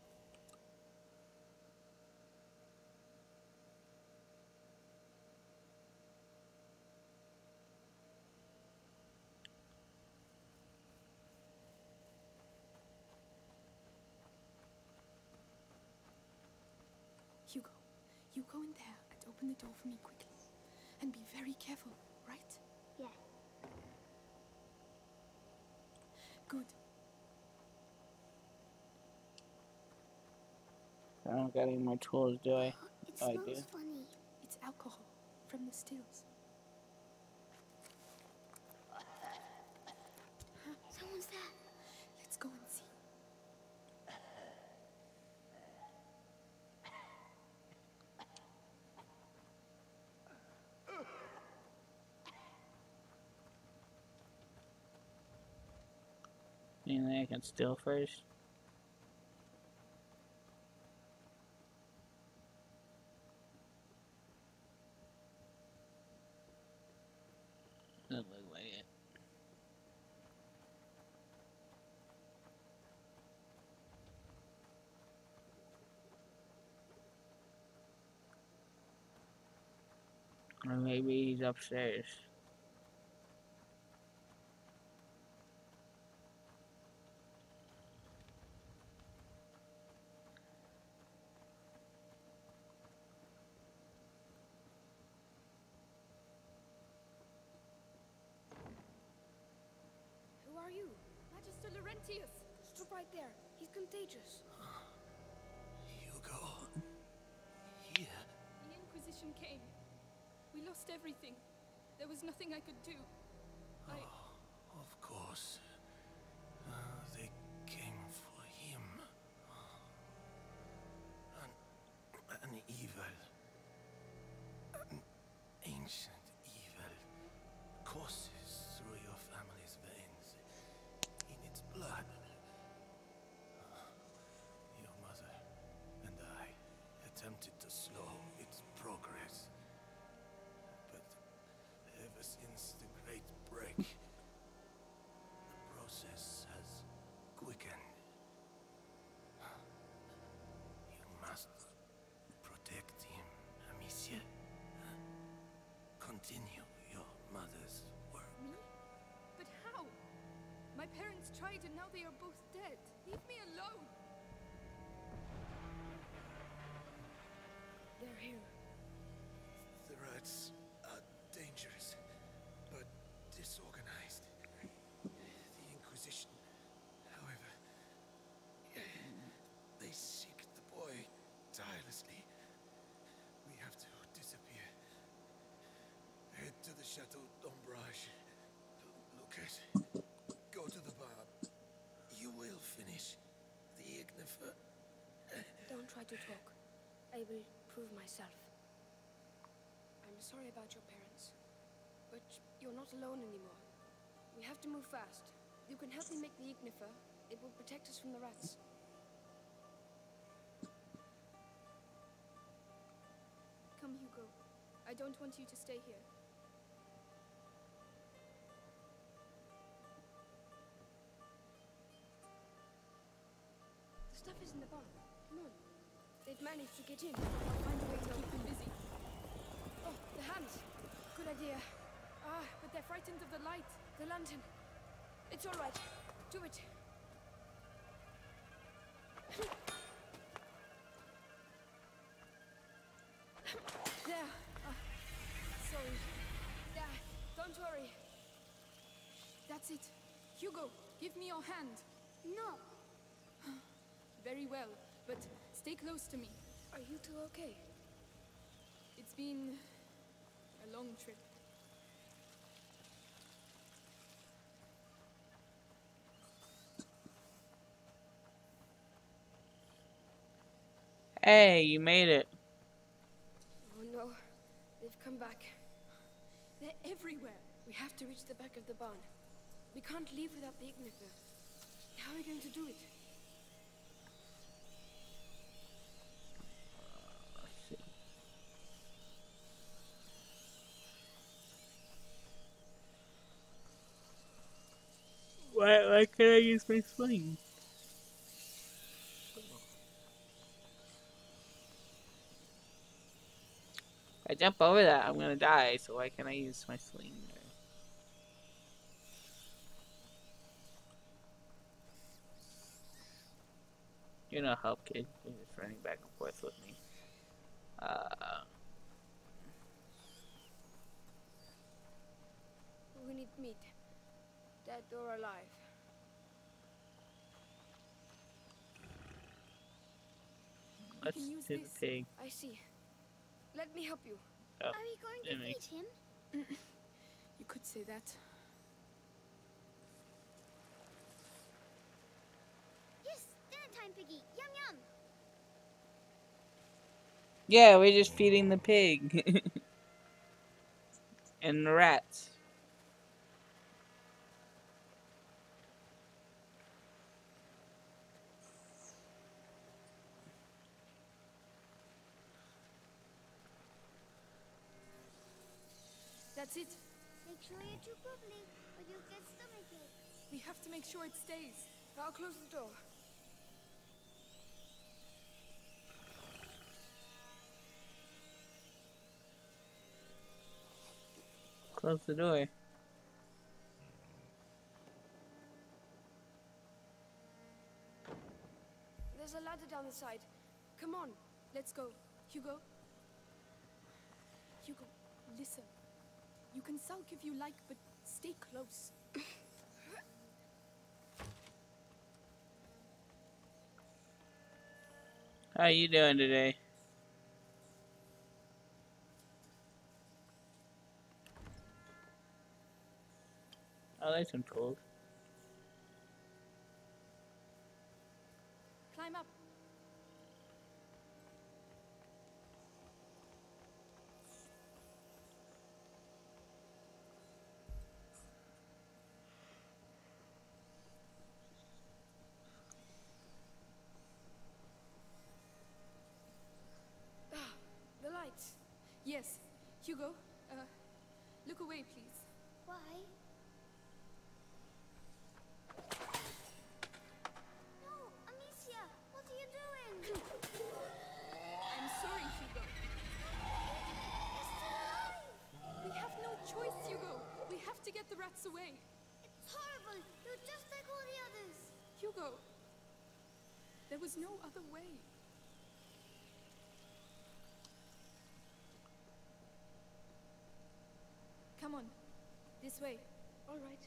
Hugo, you go in there and open the door for me quickly. And be very careful, right? Yeah. Good. I don't got any more tools, do I? It Oh, I smells do. funny. It's alcohol from the stills. Someone's there. Let's go and see. Anything I can steal first? Doesn't look like it. Or maybe he's upstairs. Who are you? Magister Laurentius! Stop right there. He's contagious. Hugo. Here. The Inquisition came. We lost everything. There was nothing I could do. I... Oh, of course. Uh, they came for him. An, an evil. An ancient evil courses through your family's veins. In its blood. Your mother and I attempted to slow its progress. But ever since the Great Break, the process has quickened. You must protect him, Amicia. Continue your mother's work. Me? But how? My parents tried and now they are both dead. Leave me alone! They're here. The rats are dangerous, but disorganized. The Inquisition, however, they seek the boy tirelessly. We have to disappear. Head to the Chateau d'Ombrage. Lucas, go to the bar. You will finish the Ignifer. Don't try to talk. I will prove myself. I'm sorry about your parents, but you're not alone anymore. We have to move fast. You can help me make the Ignifer. It will protect us from the rats. Come, Hugo. I don't want you to stay here. The stuff is in the barn. Come on. They've managed to get in. I'll find a way to keep them busy. Oh, the hands. Good idea. Ah, but they're frightened of the light. The lantern. It's all right. Do it. There. Ah, sorry. There. Don't worry. That's it. Hugo, give me your hand. No. Very well, but stay close to me. Are you two okay? It's been a long trip. Hey, you made it. Oh no. They've come back. They're everywhere. We have to reach the back of the barn. We can't leave without the Ignifer. How are we going to do it? Why, why can't I use my sling? If I jump over that, I'm gonna die, so why can't I use my sling? You're no help, kid. You're just running back and forth with me. Uh... We need meat. Dead or alive. Let's can use do this. the pig. I see. Let me help you. Oh, Are we going to it makes- feed him? You could say that. Yes, dinner time, Piggy. Yum yum. Yeah, we're just feeding the pig. And the rats. That's it. Make sure you chew properly, or you'll get stomachache. We have to make sure it stays. I'll close the door. Close the door. There's a ladder down the side. Come on. Let's go. Hugo? Hugo, listen. You can sulk if you like, but stay close. How you doing today? I like some tools. Climb up. The lights. Yes. Hugo, uh, look away, please. Why? No, Amicia, what are you doing? I'm sorry, Hugo. You're still alive. We have no choice, Hugo. We have to get the rats away. It's horrible. You're just like all the others. Hugo, there was no other way. Come on, this way. All right.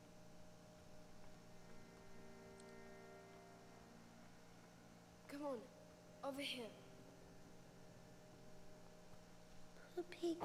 Come on. Over here. Poor pig.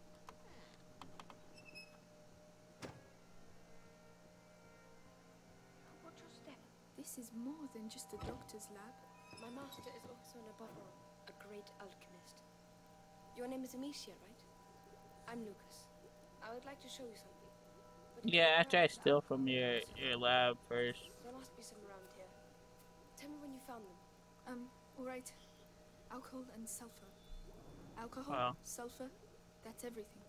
Watch your step. This is more than just a doctor's lab. My master is also an above all, a great alchemist. Your name is Amicia, right? I'm Lucas. I would like to show you something. But if Yeah, you're after I proud of steal that, from your your lab first. there must be some around here. Tell me when you found them. Um, alright. Alcohol and sulfur. Alcohol, Wow. sulfur, that's everything.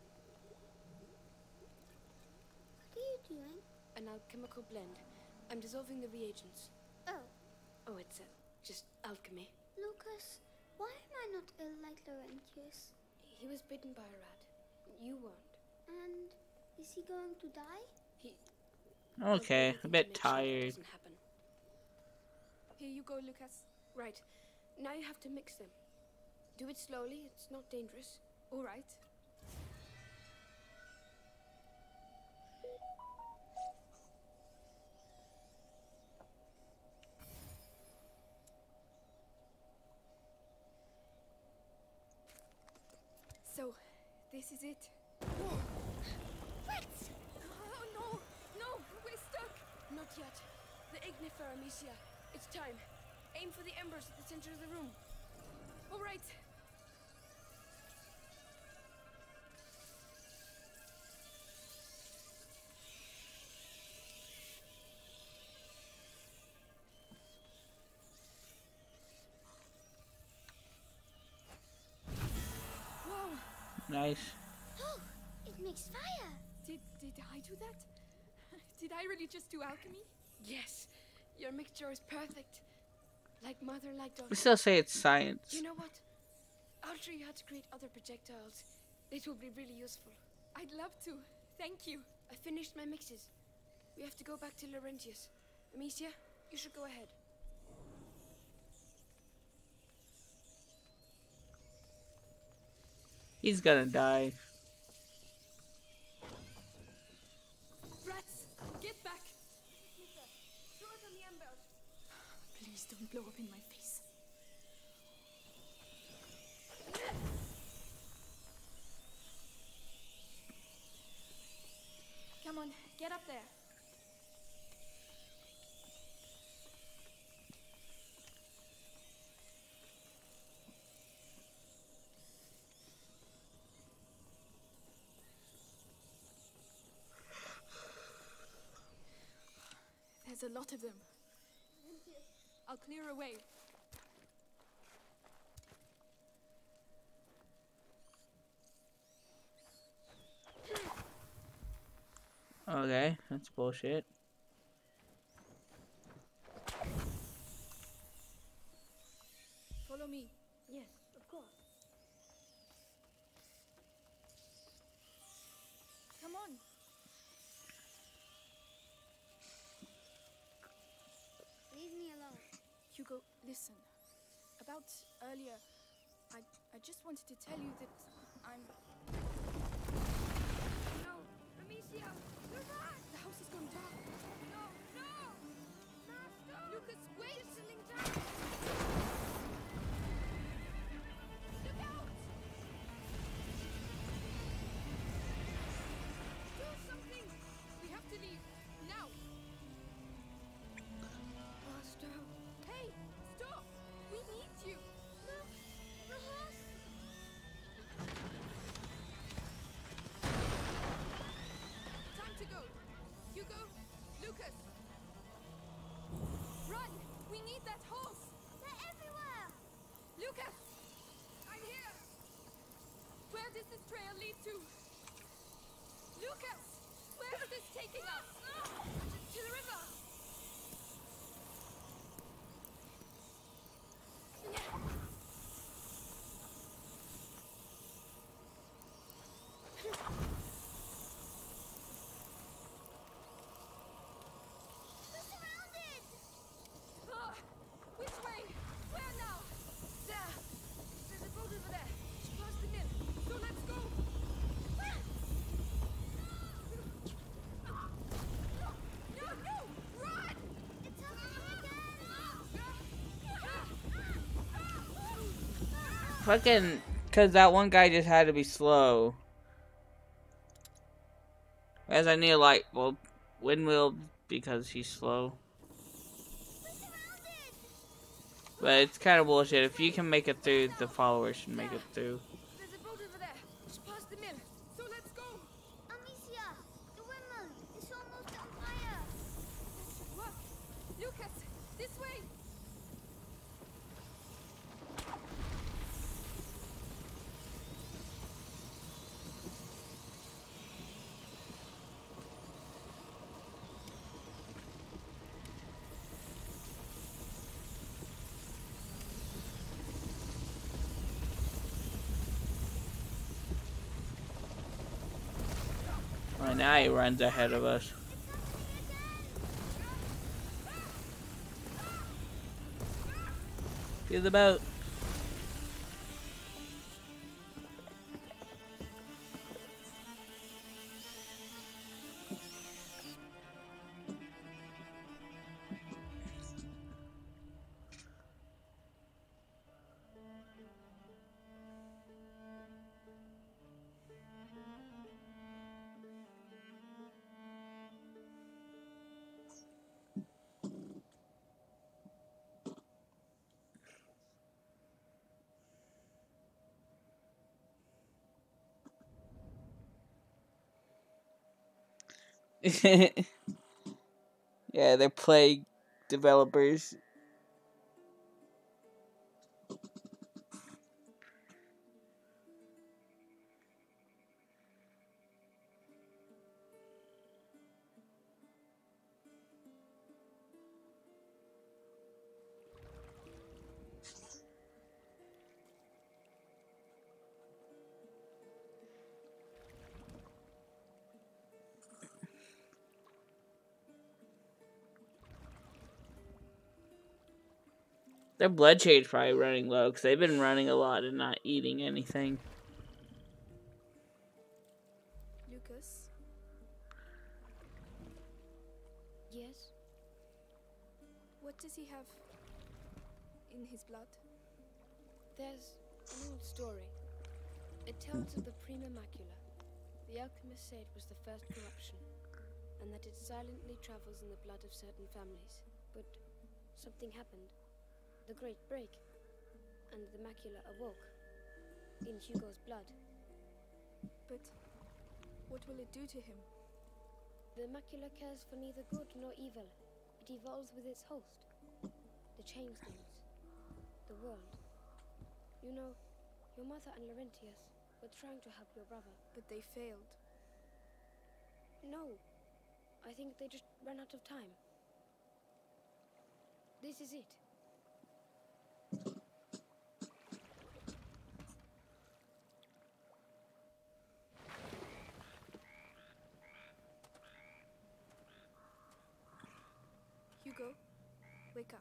What are you doing? An alchemical blend. I'm dissolving the reagents. Oh, Oh, it's uh, just alchemy. Lucas, why am I not ill like Laurentius? He was bitten by a rat. You weren't. And is he going to die? He. Okay, I'll do a everything bit to make sure it tired. doesn't happen. Here you go, Lucas. Right. Now you have to mix them. Do it slowly. It's not dangerous. Alright. So, this is it. Rats! Oh no! No! We're stuck! Not yet. The ignifer, Amicia. It's time. Aim for the embers at the center of the room. Alright! Whoa! Nice. Oh, it makes fire. Did, did I do that? Did I really just do alchemy? Yes, your mixture is perfect. Like mother, like daughter. We still say it's science. You know what? I'll show you how to create other projectiles. It will be really useful. I'd love to. Thank you. I finished my mixes. We have to go back to Laurentius. Amicia, you should go ahead. He's gonna die. Rats, get back. Throw it on the embers. Please don't blow up in my face. Come on, get up there. There's a lot of them. I'll clear a way. Okay, that's bullshit. Follow me. Yes, of course. Come on. Leave me alone. Hugo, listen. About earlier, I I just wanted to tell you that I'm... No, Amicia, you're back. The house is going down. No, no! Master! Lucas, wait! It's sitting down. Look out! Do something! We have to leave. Now! Master. Hey! Stop! We need you! Look! The horse! Time to go! Hugo! Lucas! Run! We need that horse! They're everywhere! Lucas! I'm here! Where does this trail lead to? Lucas! Where is this taking us? To the river! We're surrounded! Ah, which way? Where now? There! There's a boat over there. She passed the mill. So let's go! No, no! Run! It's happening again! Fucking, cause that one guy just had to be slow. As I need a light, well, windmill because he's slow. We're surrounded! But it's kind of bullshit. If you can make it through, the followers should make it through. There's a boat over there. She passed the mill. So let's go! Amicia, the windmill is almost on fire! That should work! Lucas, this way! Well, now he runs ahead of us. Get the boat. Yeah, they're Plague developers. Their blood shade's probably running low because they've been running a lot and not eating anything. Lucas? Yes? What does he have in his blood? There's an old story. It tells of the Prima Macula. The alchemist said it was the first corruption, and that it silently travels in the blood of certain families. But something happened. The Great Break. And the macula awoke. In Hugo's blood. But what will it do to him? The macula cares for neither good nor evil. It evolves with its host. The changelings. The world. You know, your mother and Laurentius were trying to help your brother. But they failed. No. I think they just ran out of time. This is it. Hugo, wake up.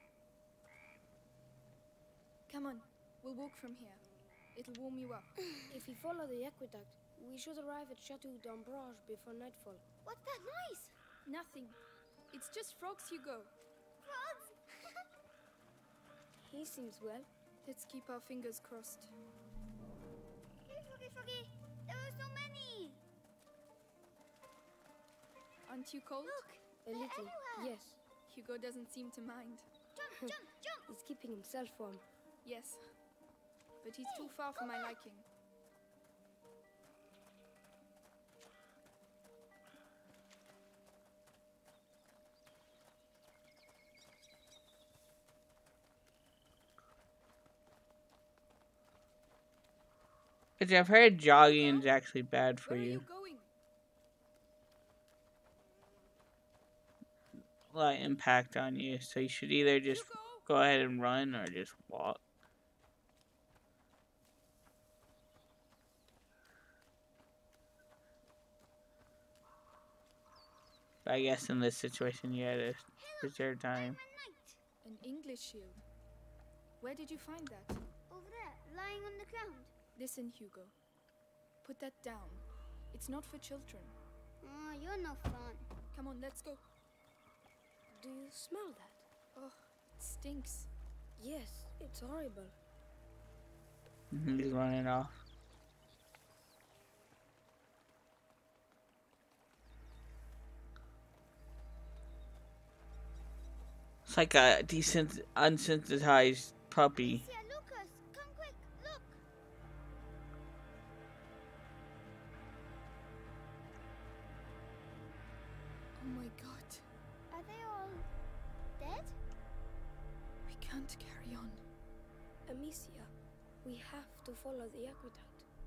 Come on, we'll walk from here. It'll warm you up. If we follow the aqueduct, we should arrive at Chateau d'Ambrage before nightfall. What's that noise? Nothing. It's just frogs, Hugo. Frogs? He seems well. Let's keep our fingers crossed. Hey, Froggy, Froggy! There are so many! Aren't you cold? Look! A They're little, everywhere. yes. Hugo doesn't seem to mind. Jump, jump, jump! He's keeping himself warm. Yes. But he's too far for my liking. Which I've heard jogging is actually bad for Where are you. you going? A lot of impact on you, so you should either just Hugo! go ahead and run or just walk. But I guess in this situation you had to preserve time. An English shield. Where did you find that? Over there, lying on the ground. Listen, Hugo. Put that down. It's not for children. Oh, you're no fun. Come on, let's go. Do you smell that? Oh, it stinks. Yes, it's horrible. He's running off. It's like a decent, unsensitized puppy. Amicia, Lucas, come quick, look! Oh my god. Are they all dead? We can't carry on. Amicia, we have to follow the aqueduct.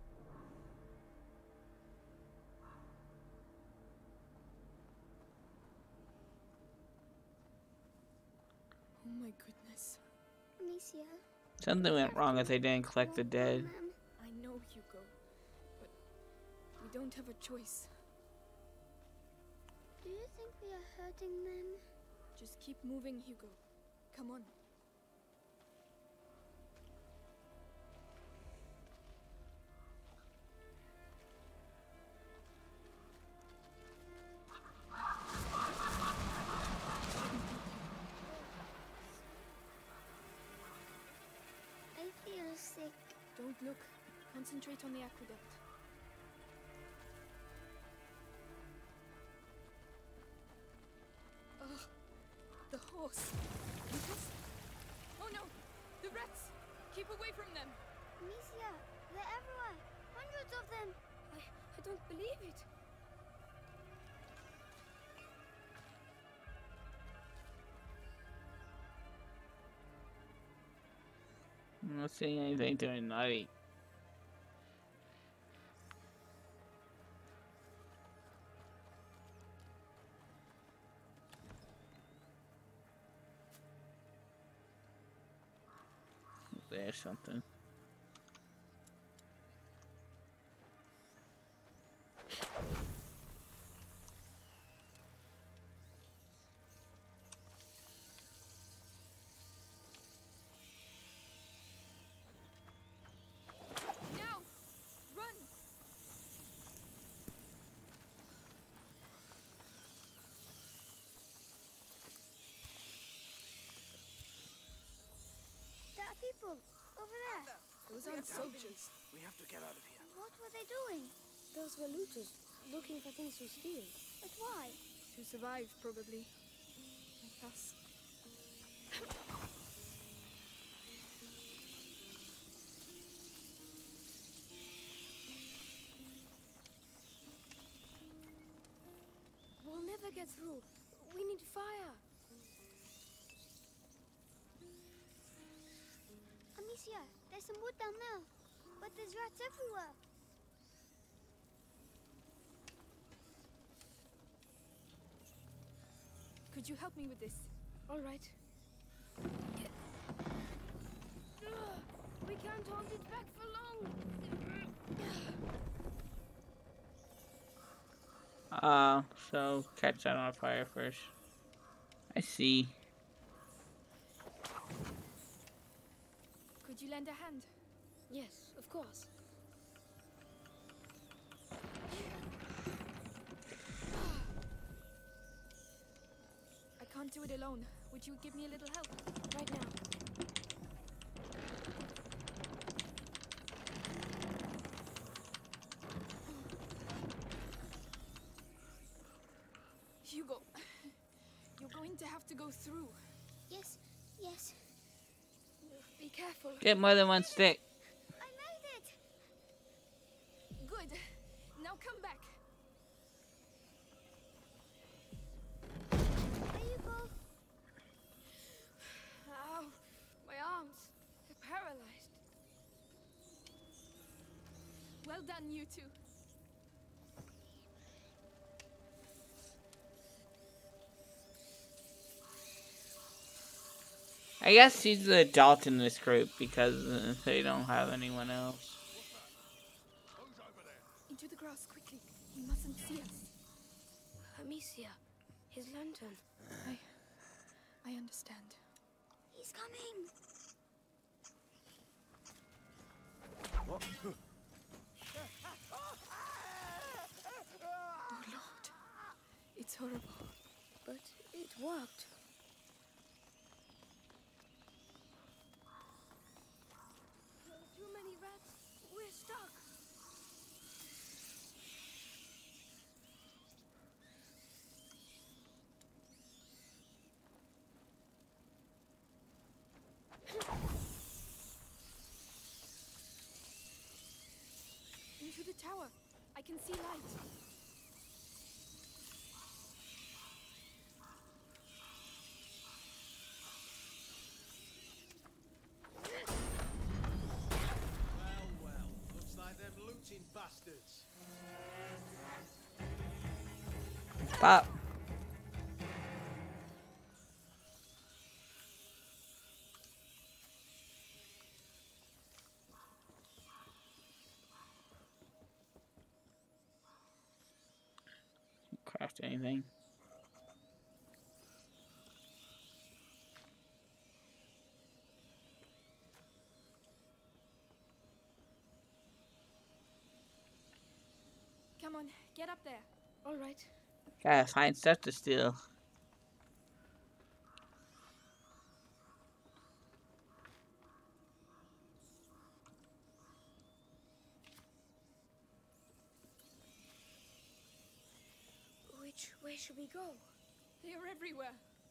Oh my goodness. Amicia. Something went wrong if they didn't collect the dead. I know, Hugo. But we don't have a choice. Do you think we are hurting them? Just keep moving, Hugo. Come on. I feel sick. Don't look. Concentrate on the aqueduct. Ugh. The horse. Lucas? Oh no! The rats! Keep away from them! Amicia, they're everywhere. Hundreds of them. I, I don't believe it. I'm not seeing anything doing naughty. There's something. people over there. Those aren't soldiers. We have to get out of here. What were they doing? Those were looters, looking for things to steal. But why? To survive, probably. Like us. We'll never get through. We need fire. Amicia, there's some wood down there. But there's rats everywhere. Could you help me with this? All right. We can't hold it back for long. Uh, so catch that on fire first. I see. Could you lend a hand? Yes, of course. I can't do it alone. Would you give me a little help? Right now. Hugo, you're going to have to go through. Yes, yes. Be careful. Get more than one stick. I made it. Good. Now come back. There you go. Ow, my arms. They're paralyzed. Well done, you two. I guess he's the adult in this group because uh, they don't have anyone else. Into the grass, quickly. He mustn't see us. Amicia, his lantern. I... I understand. He's coming. What? Oh, Lord. It's horrible. But it worked. Too many rats. We're stuck. Into the tower. I can see light. Well, well. Looks like them looting bastards. Pop. Craft anything. Come on, get up there. All right. Gotta find stuff to steal. Which way should we go? They are everywhere.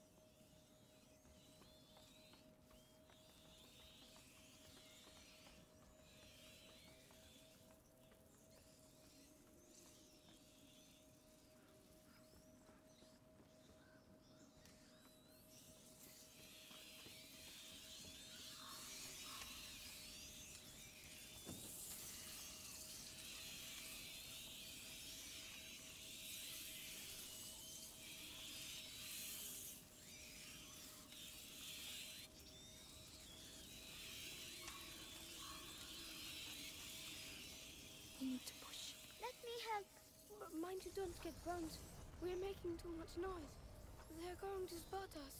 We need to push. Let me help. M- mind you don't get burnt. We're making too much noise. They're going to spot us.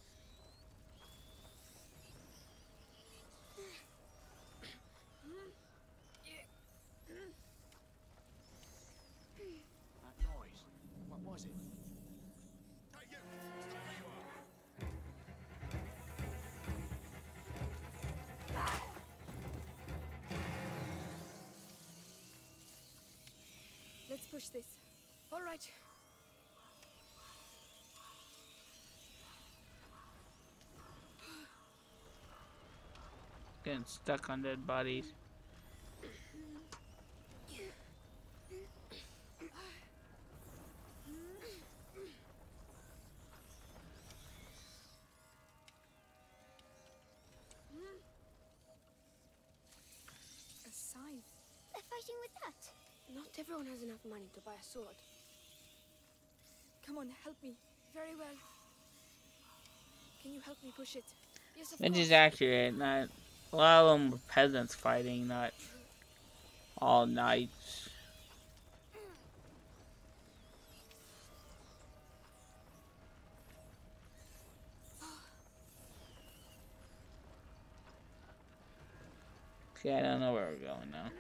That noise. What was it? Hey, you! Stay where you are! push this. All right. Getting stuck on dead bodies. A scythe. They're fighting with that. Not everyone has enough money to buy a sword. Come on, help me. Very well. Can you help me push it? Yes, of Which course. is accurate. Not a lot of them were peasants fighting, not all knights. See, I don't know where we're going now.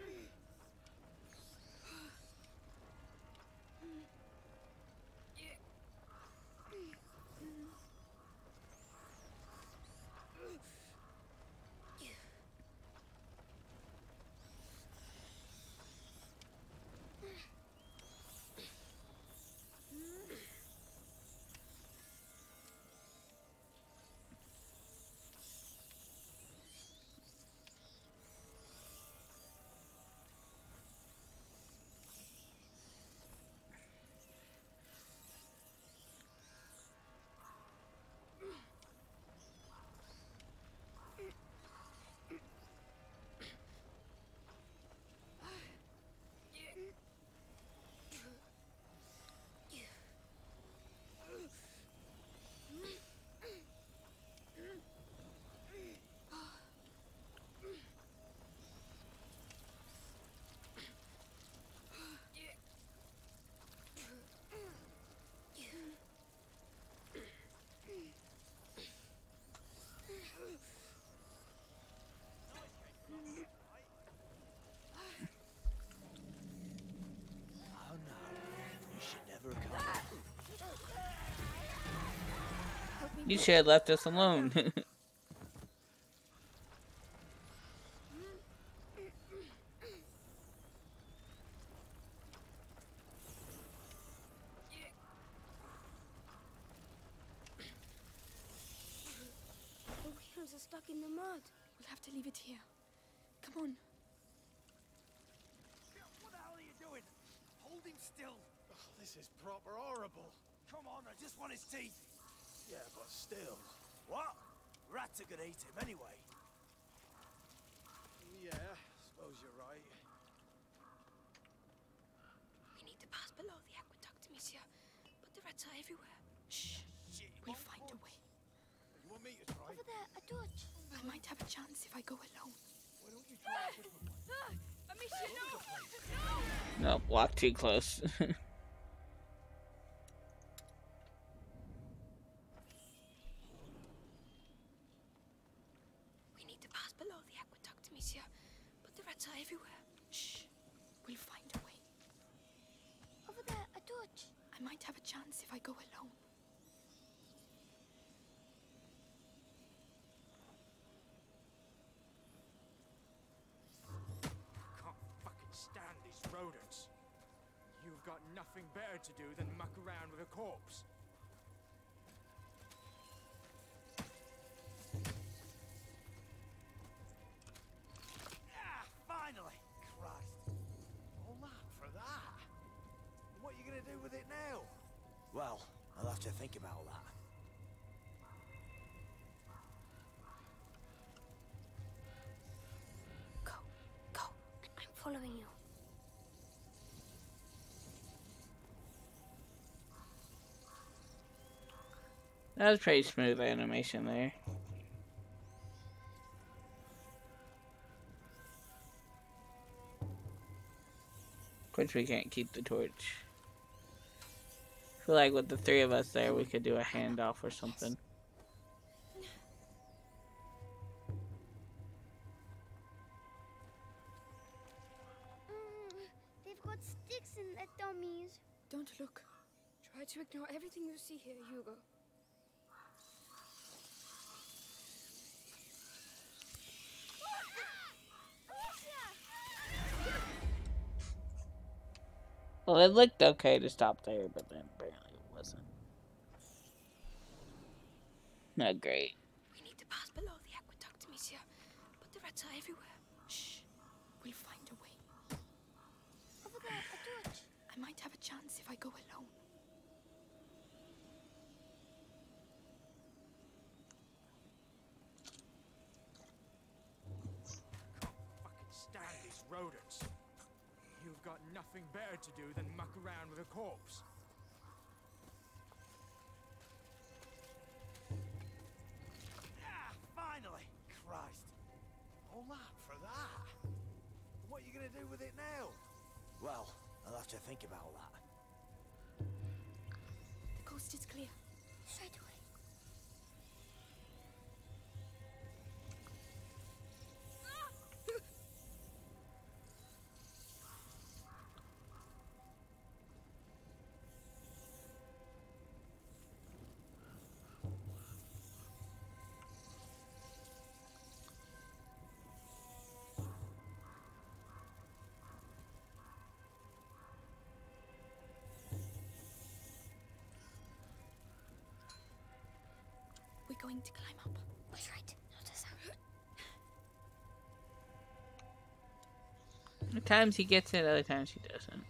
Oh no, you should never come. Help me. You should have left us alone. The wheels are stuck in the mud. We'll have to leave it here. Come on. What the hell are you doing? Hold him still. Oh, this is proper horrible. Come on, I just want his teeth. Yeah, but still. What? Rats are gonna eat him anyway. Yeah, suppose you're right. We need to pass below the aqueduct, monsieur. But the rats are everywhere. Shh. Shit, We'll find a way. You want me to try? Over there, a torch. I might have a chance if I go alone. Why don't you try a different one? Amicia, no! Nope, walk too close. We need to pass below the aqueduct, monsieur. But the rats are everywhere. Shh. We'll find a way. Over there, a torch. I might have a chance if I go alone. Can't fucking stand these rodents. You've got nothing better to do than muck around with a corpse. Ah, finally! Christ. All that for that? What are you gonna do with it now? Well, I'll have to think about that. Go. Go. I'm following you. That was pretty smooth animation there. Of course, we can't keep the torch. I feel like with the three of us there, we could do a handoff or something. Mm, they've got sticks in their dummies. Don't look. Try to ignore everything you see here, Hugo. Well, it looked okay to stop there, but then apparently it wasn't. Not great. We need to pass below the aqueduct, Amicia. But the rats are everywhere. Shh. We'll find a way. Over there, a torch. I might have a chance if I go alone. Fucking stand these rodents. You've got nothing better to do than muck around with a corpse. Ah, finally! Christ. All that for that? What are you gonna do with it now? Well, I'll have to think about that. The coast is clear. Straight away. We're going to climb up. Was right. Not a sound. At times he gets it, other times he doesn't.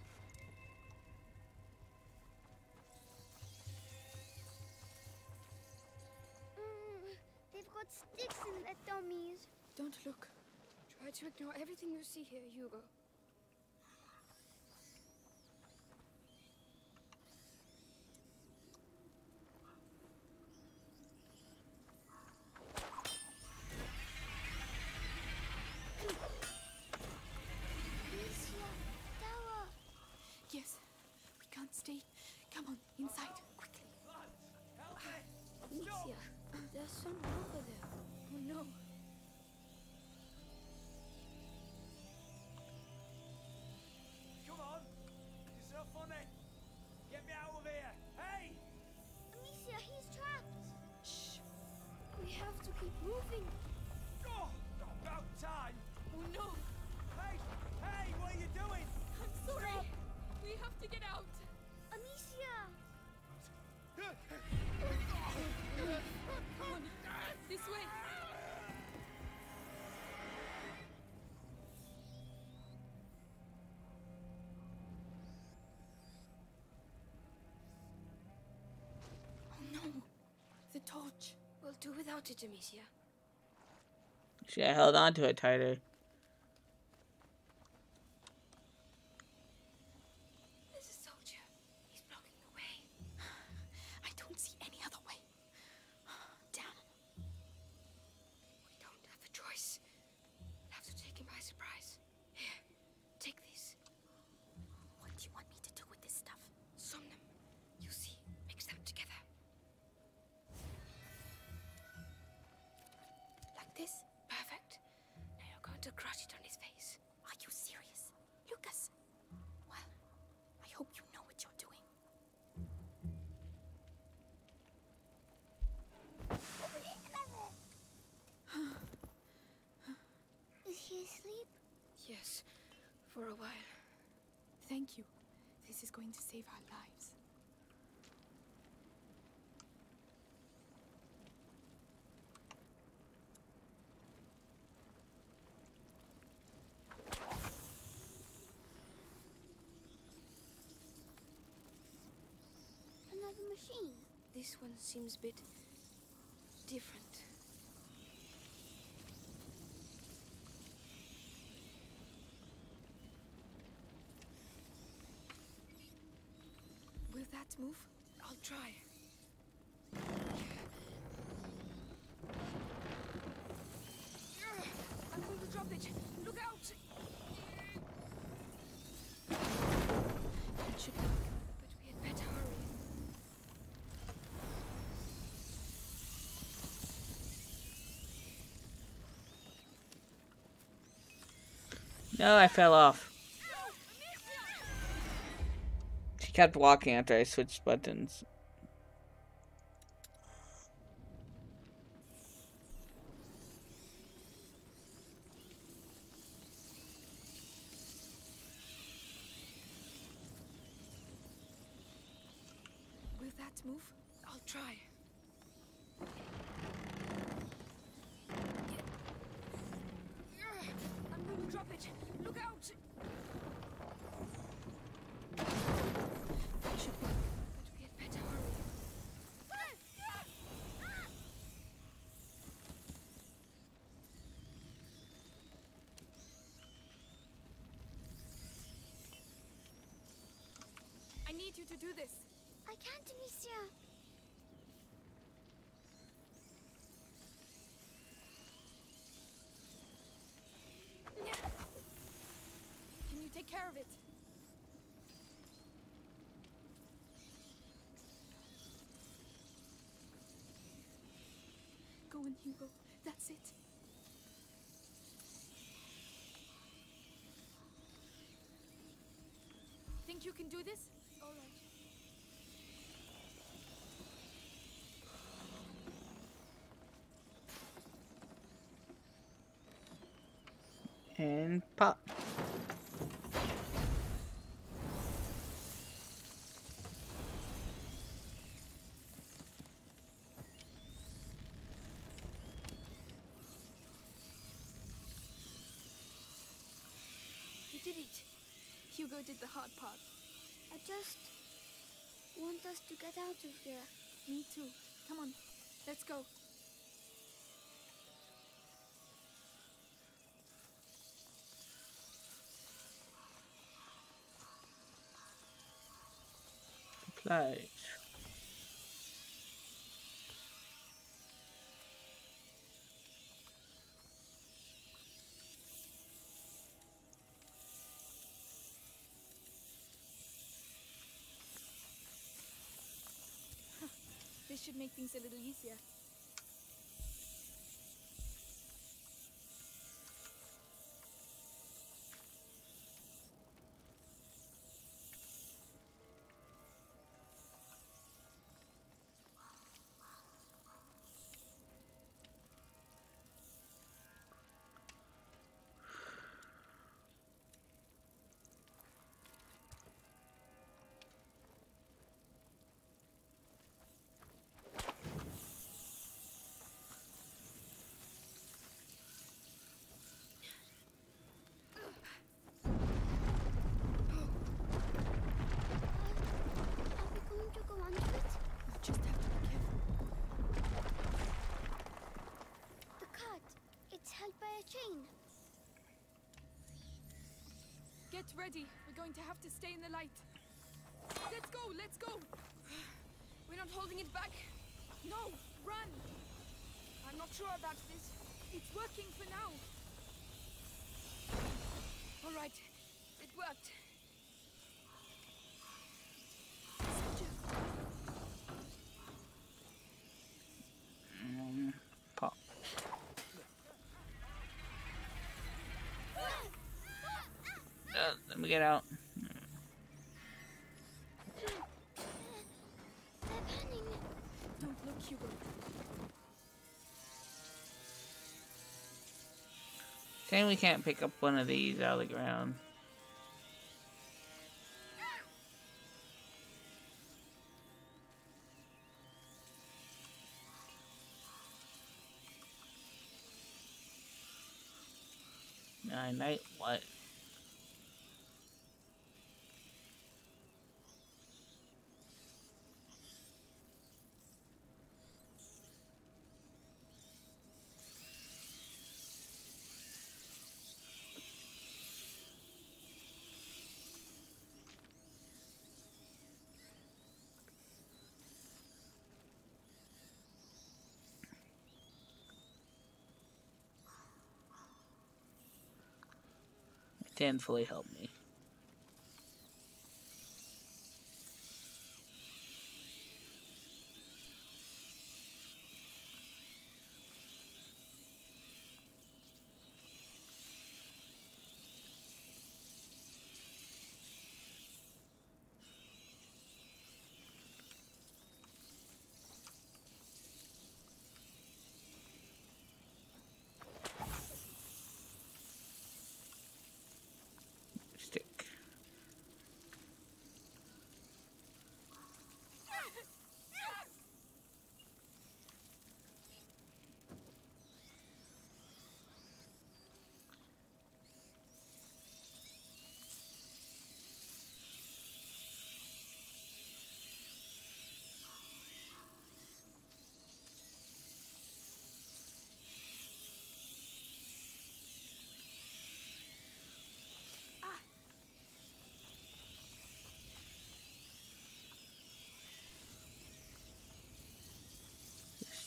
Mm, they've got sticks in their dummies. Don't look. Try to ignore everything you see here, Hugo. Amicia, tower. Yes. We can't stay. Come on, inside, quickly. Amicia, there's someone over there. Oh no. Come on! You're so funny! Get me out of here! Hey! Amicia, he's trapped. Shh. We have to keep moving. Oh! About time! Oh no. Hey! Hey! What are you doing? I'm sorry. We have to get out. Amicia! Come on. This way. Oh no. The torch. We'll do without it, Amicia. Should have held on to it tighter. There's a soldier. He's blocking the way. I don't see any other way. Damn. We don't have a choice. We'll have to take him by surprise. Here, take this. What do you want me to do with this stuff? Some them. You see, mix them together. Like this? Perfect. Now you're going to crush it on his face. Are you serious? Lucas? Well, I hope you know what you're doing. Is he asleep? Yes, for a while. Thank you. This is going to save our lives. Another machine. This one seems a bit different. Will that move? I'll try. I'm going to drop it. Look out! That should work, but we had better hurry. No, I fell off. She kept walking after I switched buttons. that move? I'll try. I'm going to drop it. Look out! That should work. But we had better hurry. I need you to do this. I can't, Amicia. Can you take care of it? Go on, Hugo. That's it. Think you can do this? All right. And pop. You did it. Hugo did the hard part. I just want us to get out of here. Me too. Come on. Let's go. Supplies. This should make things a little easier. Are we going to go under it? You just have to be careful. The cart. It's held by a chain. Get ready. We're going to have to stay in the light. Let's go, let's go. We're not holding it back. No, run. I'm not sure about this. It's working for now. All right. It worked. Um, pop. Uh, let me get out. They're panning. Don't look, Hugo. Shame we can't pick up one of these out of the ground. Nine night what? Can fully help me.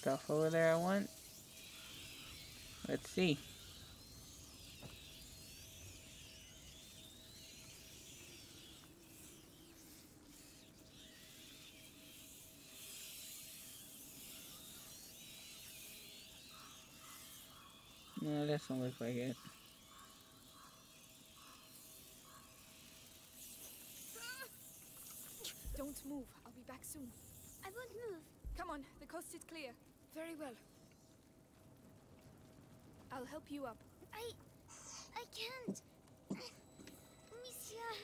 stuff over there I want? Let's see. No, that doesn't look like it. Don't move. I'll be back soon. I won't move. Come on, the coast is clear. Very well. I'll help you up. I... I can't. Monsieur...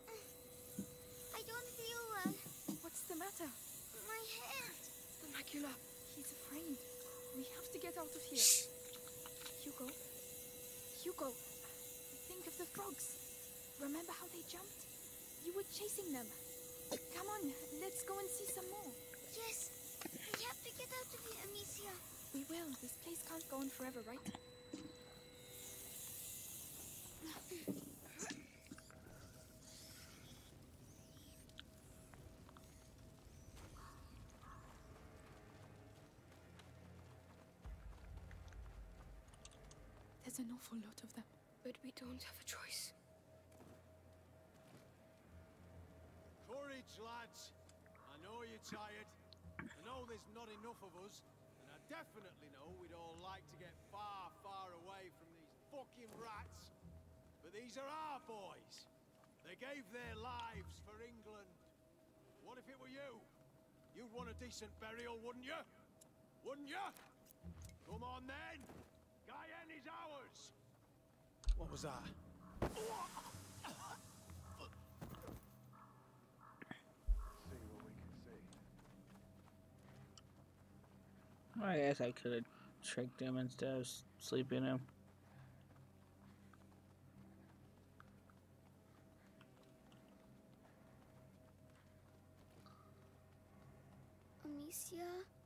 I don't feel well. What's the matter? My head. The macula. He's afraid. We have to get out of here. Hugo. Hugo. Think of the frogs. Remember how they jumped? You were chasing them. Come on, let's go and see some more. Yes. We have to get out of here, Amicia. We will. This place can't go on forever, right? There's an awful lot of them. But we don't have a choice. Courage, lads. I know you're tired. I know there's not enough of us. And I definitely know we'd all like to get far, far away from these fucking rats. But these are our boys. They gave their lives for England. What if it were you? You'd want a decent burial, wouldn't you? Wouldn't you? Come on then. Guyenne is ours. What was that? I guess I could have tricked him instead of sleeping him. Amicia?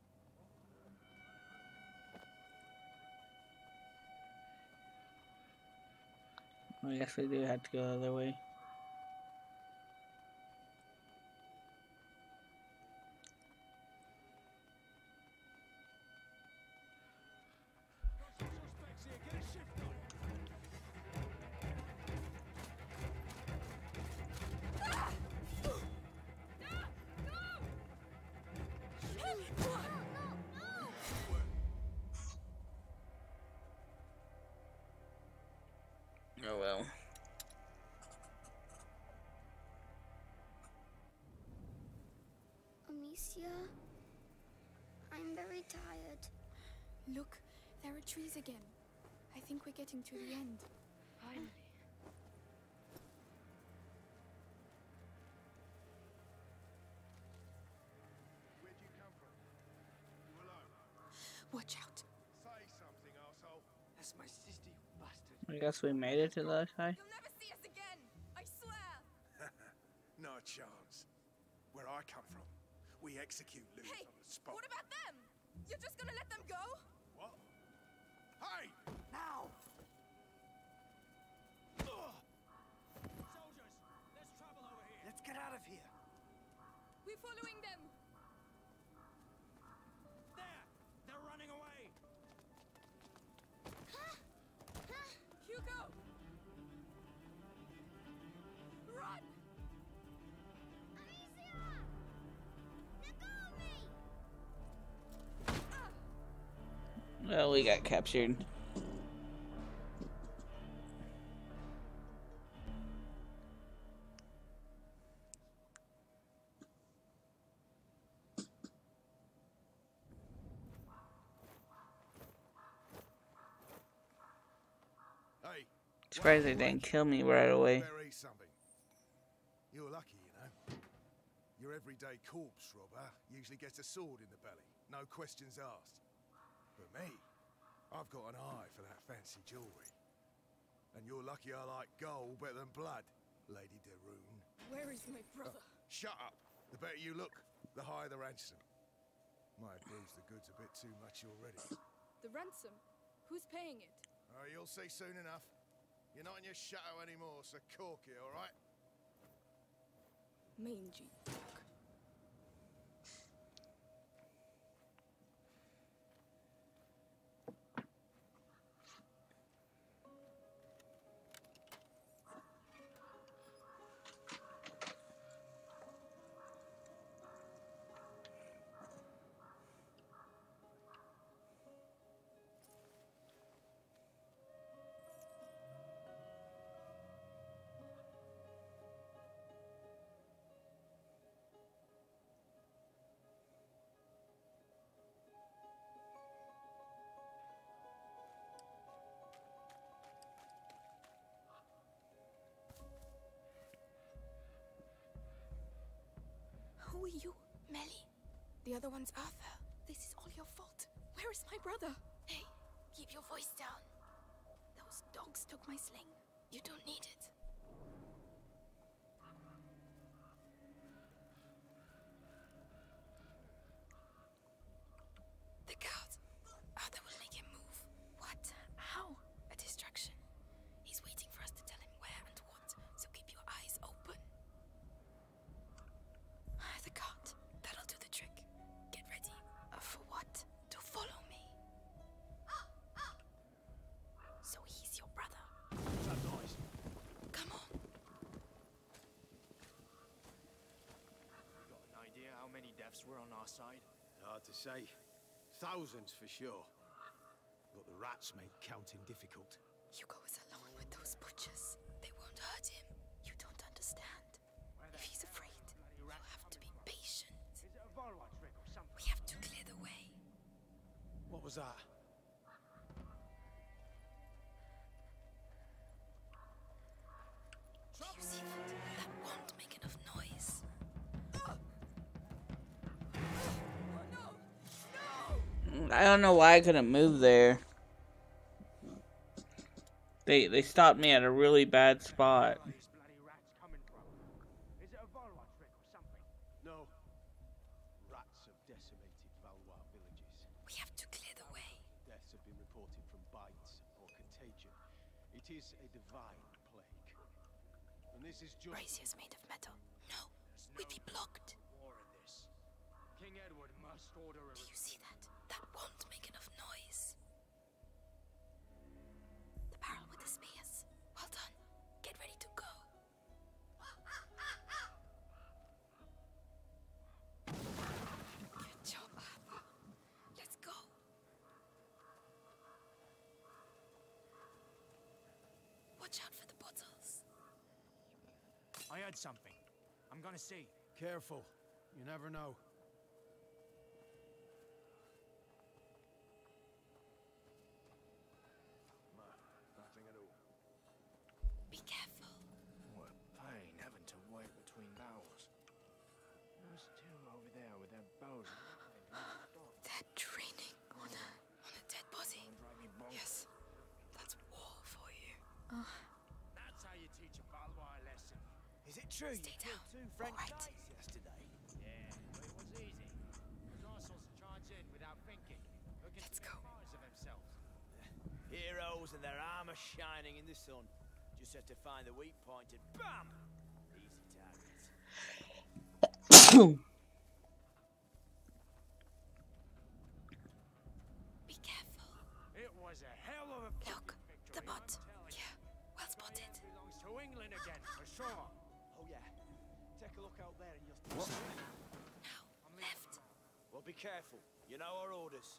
I guess we do have to go the other way. Oh well. Amicia? I'm very tired. Look, there are trees again. I think we're getting to the end. Finally. Where'd you come from? You alone? Watch out. Say something, arsehole. That's my sister, you bastard. I guess we made it to the other side. You'll never see us again. I swear. Not a chance. Where I come from, we execute looters Hey, on the spot. what about them? You're just gonna let them go? What? Hey! Now! Soldiers, let's travel over here. Let's get out of here. We're following them. There! They're running away! Hugo! Run! Amicia! Let go of me! Well, we got captured. Hey! Surprised they didn't kill me right away. Bury something. You're lucky, you know. Your everyday corpse robber usually gets a sword in the belly. No questions asked. But me, I've got an eye for that fancy jewelry. And you're lucky I like gold better than blood, Lady de Rune. Where is my brother? Shut up. The better you look, the higher the ransom. Might have bruised the goods a bit too much already. The ransom? Who's paying it? Oh, you'll see soon enough. You're not in your shadow anymore, so cork it, all right? Mangy dog. Who are you, Melly? The other one's Arthur. This is all your fault. Where is my brother? Hey, keep your voice down. Those dogs took my sling. You don't need it. The guard. Arthur will make him move. What? How? A distraction. He's waiting for us to tell him where and what, so keep your eyes open. The guard. That'll do the trick. Get ready. Uh, for what? To follow me. So he's your brother. What's that noise? Come on. You got an idea how many deaths were on our side? Hard to say. Thousands for sure. But the rats make counting difficult. Hugo is alone with those butchers. They won't hurt him. You don't understand. If he's afraid, you'll have to be patient. Is it a Varwa trick or something? We have to clear the way. What was that? Do you see that? That won't make enough noise. I don't know why I couldn't move there. They they stopped me at a really bad spot. Where are these bloody rats coming from? Is it a Varwa trick or something? No. Rats have decimated Valois villages. We have to clear the way. Deaths have been reported from bites or contagion. It is a divine plague. And this is just... Braziers made of metal. No, we'd be blocked. War in this. King Edward must order a... Do you see that? That won't make enough noise. The barrel with the spears. Well done. Get ready to go. Good job, Arthur. Let's go. Watch out for the bottles. I heard something. I'm gonna see. Careful. You never know. No, nothing at all. Be careful. What a pain having to wait between barrels. Those two over there with their bows. They're training on a, on a dead body. Yes, that's war for you. That's how you teach a Valois lesson. Is it true Stay you down. killed two French All right. guys yesterday? Yeah, but it was easy. Because all sorts of charge in without thinking. Looking Let's to go. make fires of themselves. Heroes and their armor shining in the sun. Just have to find the weak point and BAM! Easy targets. Be careful. It was a hell of a Look, fucking victory, the I'm bot. telling you. Yeah, well spotted. It belongs to England again, for sure. Oh yeah. Take a look out there and you'll... Now, left. Well, be careful. You know our orders.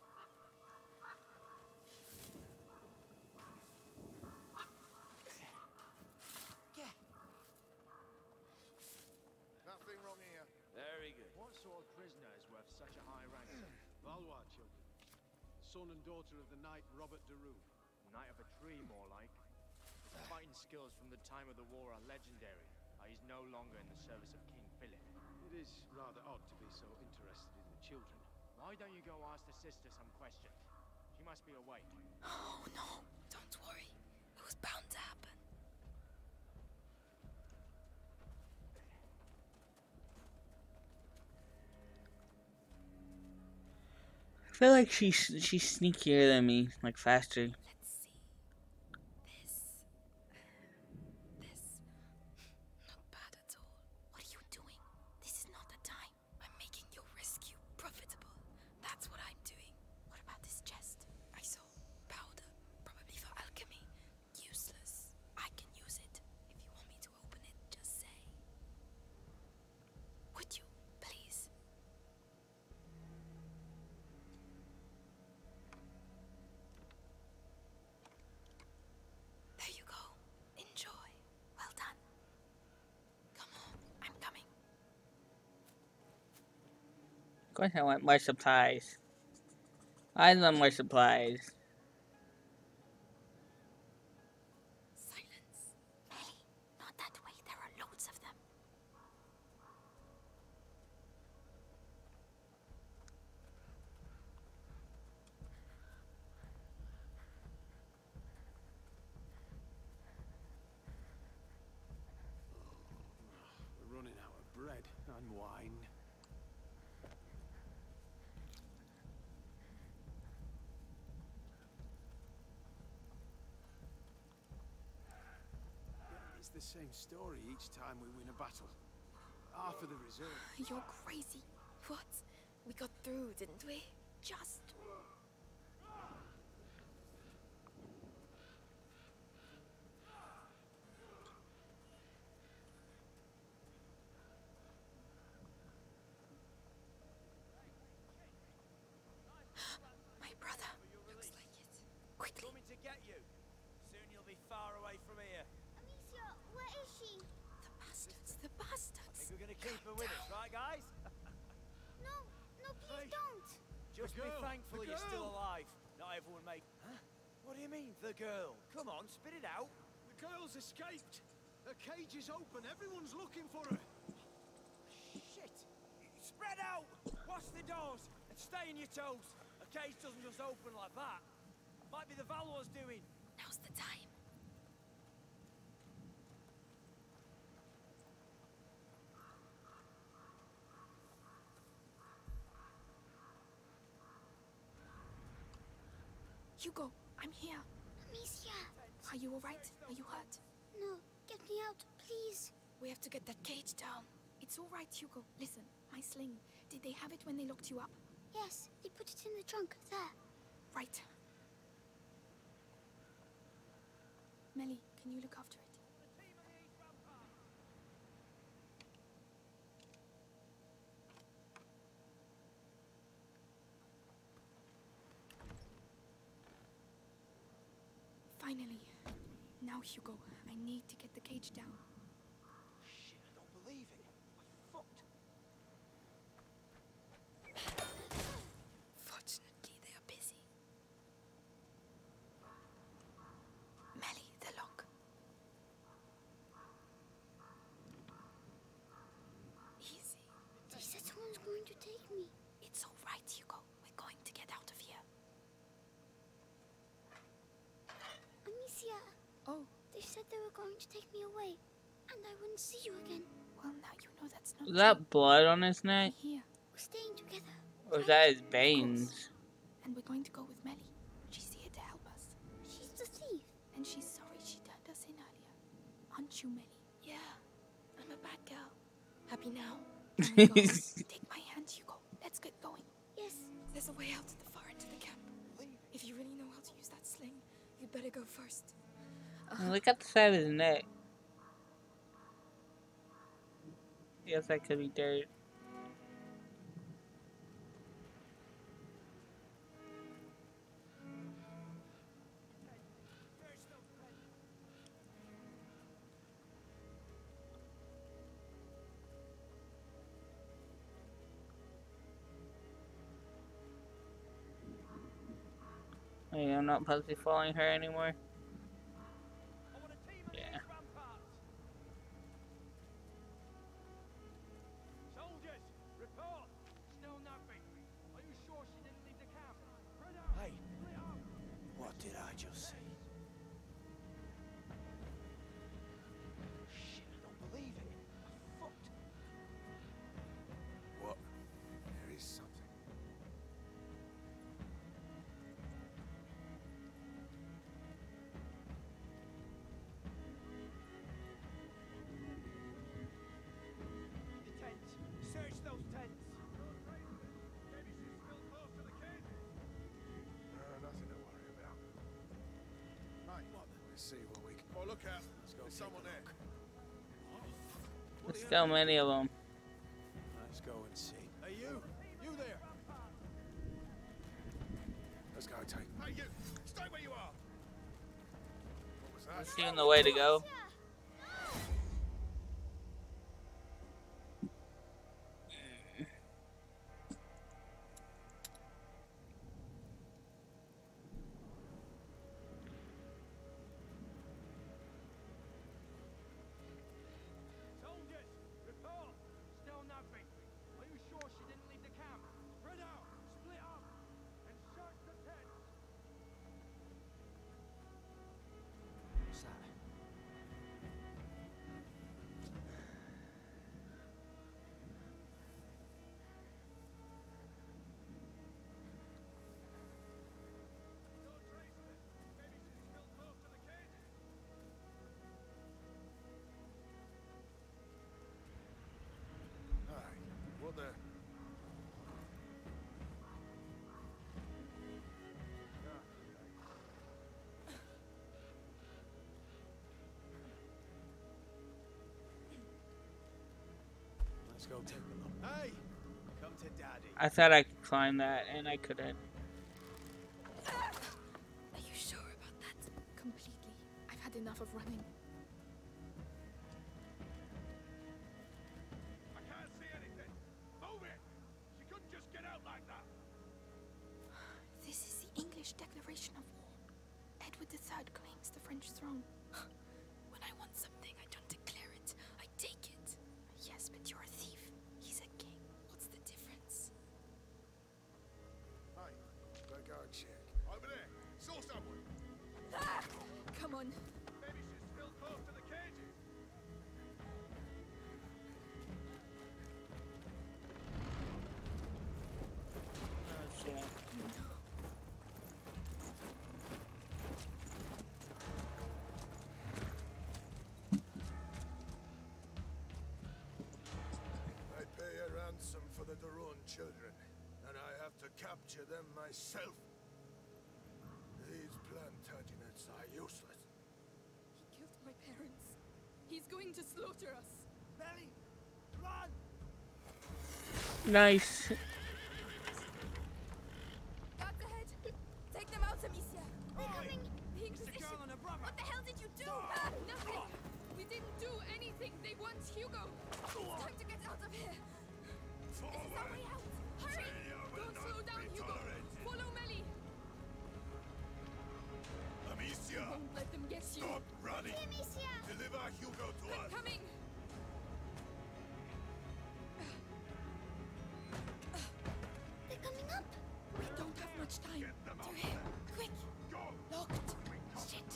Nothing wrong here. Very good. What sort of prisoner is worth such a high rank? Valois children. Son and daughter of the knight Robert de Rune. Knight of a tree, more like. His fighting skills from the time of the war are legendary. Uh, he's no longer in the service of King Philip. It is rather odd to be so interested in the children. Why don't you go ask the sister some questions? She must be awake. Oh no, don't worry. It was bound to happen. I feel like she's she's sneakier than me, like faster. Let's see. This. This. Not bad at all. What are you doing? This is not the time. I'm making your rescue profitable. That's what I'm doing. What about this chest? I saw powder. Probably for alchemy. Useless. I can use it. If you want me to open it, just say. Would you, please? There you go. Enjoy. Well done. Come on, I'm coming. Of course I want more supplies. I love more supplies. Silence. Melly, not that way. There are loads of them. and wine. It's the same story each time we win a battle. Half of the reserve. You're crazy. What? We got through, didn't we? Just. My brother. Looks like it. Quickly. Coming to get you. Soon you'll be far away from here. Amicia, where is she? The bastards. The bastards. Think we're gonna keep her with us, right, guys? No, no, please Hey. don't. Just The be girl, thankful the you're still girl. alive. Not everyone may. Huh? What do you mean, the girl? Come on, spit it out. The girl's escaped. Her cage is open. Everyone's looking for her. Shit! Spread out! Watch the doors and stay on your toes. A cage doesn't just open like that. Might be the Valor's doing. Now's the time. Hugo, I'm here. Amicia. Are you alright? Are you hurt? No, get me out, please. We have to get that cage down. It's alright, Hugo. Listen, my sling. Did they have it when they locked you up? Yes, they put it in the trunk there. Right. Melly, can you look after it? Finally. Now, Hugo, I need to get the cage down. Shit, I don't believe it. We're fucked. Fortunately, they are busy. Melly, the lock. Easy. They said someone's going to take me. It's all right, Hugo. We're going to get out of here. Amicia, Oh, they said they were going to take me away, and I wouldn't see you again. well, now you know that's not Was that blood on his true. neck? Here, We're staying together. Or was that his veins? and we're going to go with Melly. She's here to help us. She's the thief. And she's sorry she turned us in earlier. Aren't you, Melly? Yeah, I'm a bad girl. Happy now? Oh my God. Take my hand, Hugo. Let's get going. Yes. There's a way out at the far end of the camp. If you really know how to use that sling, you'd better go first. Look at the side of his neck. Yes, that could be dirt. Hey, I'm not supposed to be following her anymore. I want a team of Yeah. these ramparts. Soldiers, report. Still nothing. Are you sure she didn't leave the camp? Spread out. Hey, split up. What did I just say? Shit, I don't believe it. I fucked. What? There is something. The tents. Search those tents. Maybe she's still close to the cage. No, nothing to worry about. Right, what? Let's see what we can. Oh, look out! Let's go. There's someone there. There's so many of them. Let's go and see. Hey, you. You there. Let's go, take. Hey, you! Stay where you are! What was that? Let's see the way to go. Soldiers, report. Still nothing. Are you sure she didn't leave the camp? Spread out, split up, and search the tents. What's that? brother. Let's go take a look. Hey! Come to Daddy. I thought I could climb that, and I couldn't. Are you sure about that? Completely. I've had enough of running. I can't see anything. Move it! She couldn't just get out like that. This is the English declaration of war. Edward the Third claims the French throne. When I want something, I don't declare it. I take it. Yes, but you're a thief. He's a king. What's the difference? Hey, background check. Over there. Saw someone. Ah! Come on. Maybe she's still close to the cages. Oh, shit. I pay a ransom for the Daron children, and I have to capture them myself. These Plantagenets are useless. He killed my parents. He's going to slaughter us. Belly, run! Nice. Guards ahead. Take them out, Amicia. They're coming. The It's the Inquisition. girl and her brother. What the hell did you do? Ah, nothing. We didn't do anything. They want Hugo. It's time to get out of here. This is our way out. Hurry! Don't slow down, Hugo. Follow Melly. Amicia, Won't let them get you. stop running. Amicia! Deliver Hugo to I'm us. coming. They're coming up! We don't have much time. Get them out They're of here. there. Quick. Go. Locked. Shit.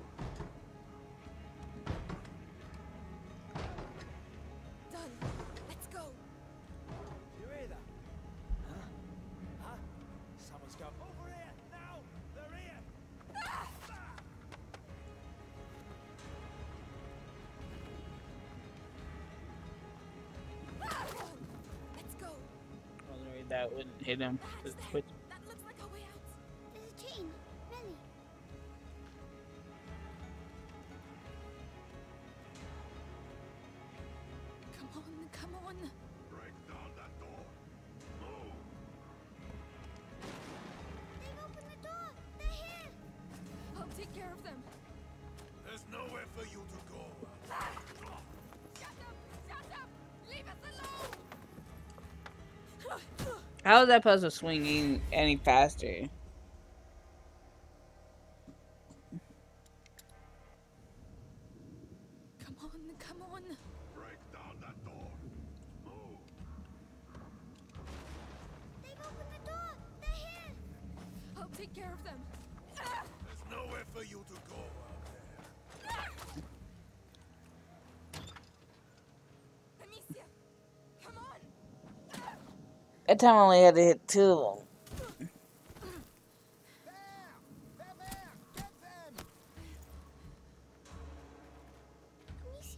Done. Let's go. You hear that? Huh? Huh? Someone's come over here now. They're here. Let's go. I was worried that wouldn't hit him. That's Just there. twitch. That looks like a way out. There's a chain. Melly. Come on, come on. Break down that door. Move. They've opened the door. They're here. I'll take care of them. There's nowhere for you to go. Shut up! Shut up! Leave us alone! How is that puzzle swinging any faster? Come on, come on. Break down that door. Move. They've opened the door. They're here. I'll take care of them. There's nowhere for you to go out there. Amicia, come on. That time I only had to hit two of them. There! They're there! Get them! Amicia.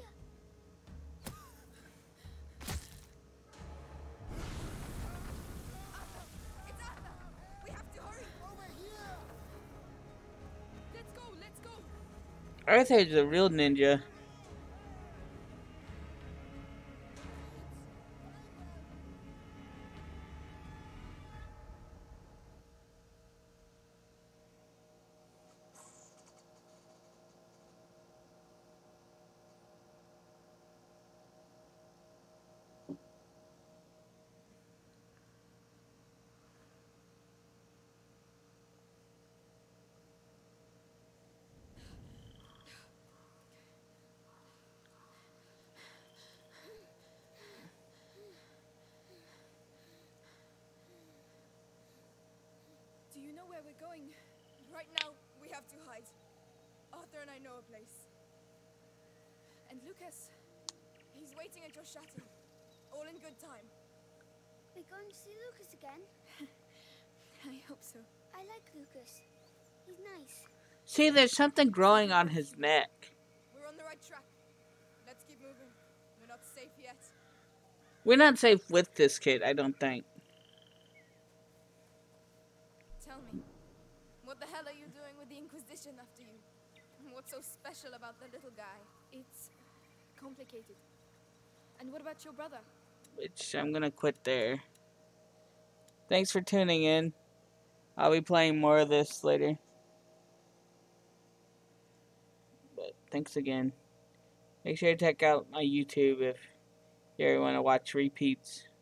It's Arthur. We have to hurry. Over here! Let's go, let's go. Arthur's a real ninja. Do you know where we're going? Right now, we have to hide. Arthur and I know a place. And Lucas, he's waiting at your chateau. All in good time. We're going to see Lucas again. I hope so. I like Lucas. He's nice. See, there's something growing on his neck. We're on the right track. Let's keep moving. We're not safe yet. We're not safe with this kid, I don't think. Tell me, what the hell are you doing with the Inquisition after you? What's so special about the little guy? It's complicated. And what about your brother? Which I'm gonna quit there. Thanks for tuning in. I'll be playing more of this later. But thanks again. Make sure to check out my YouTube if you ever want to watch repeats.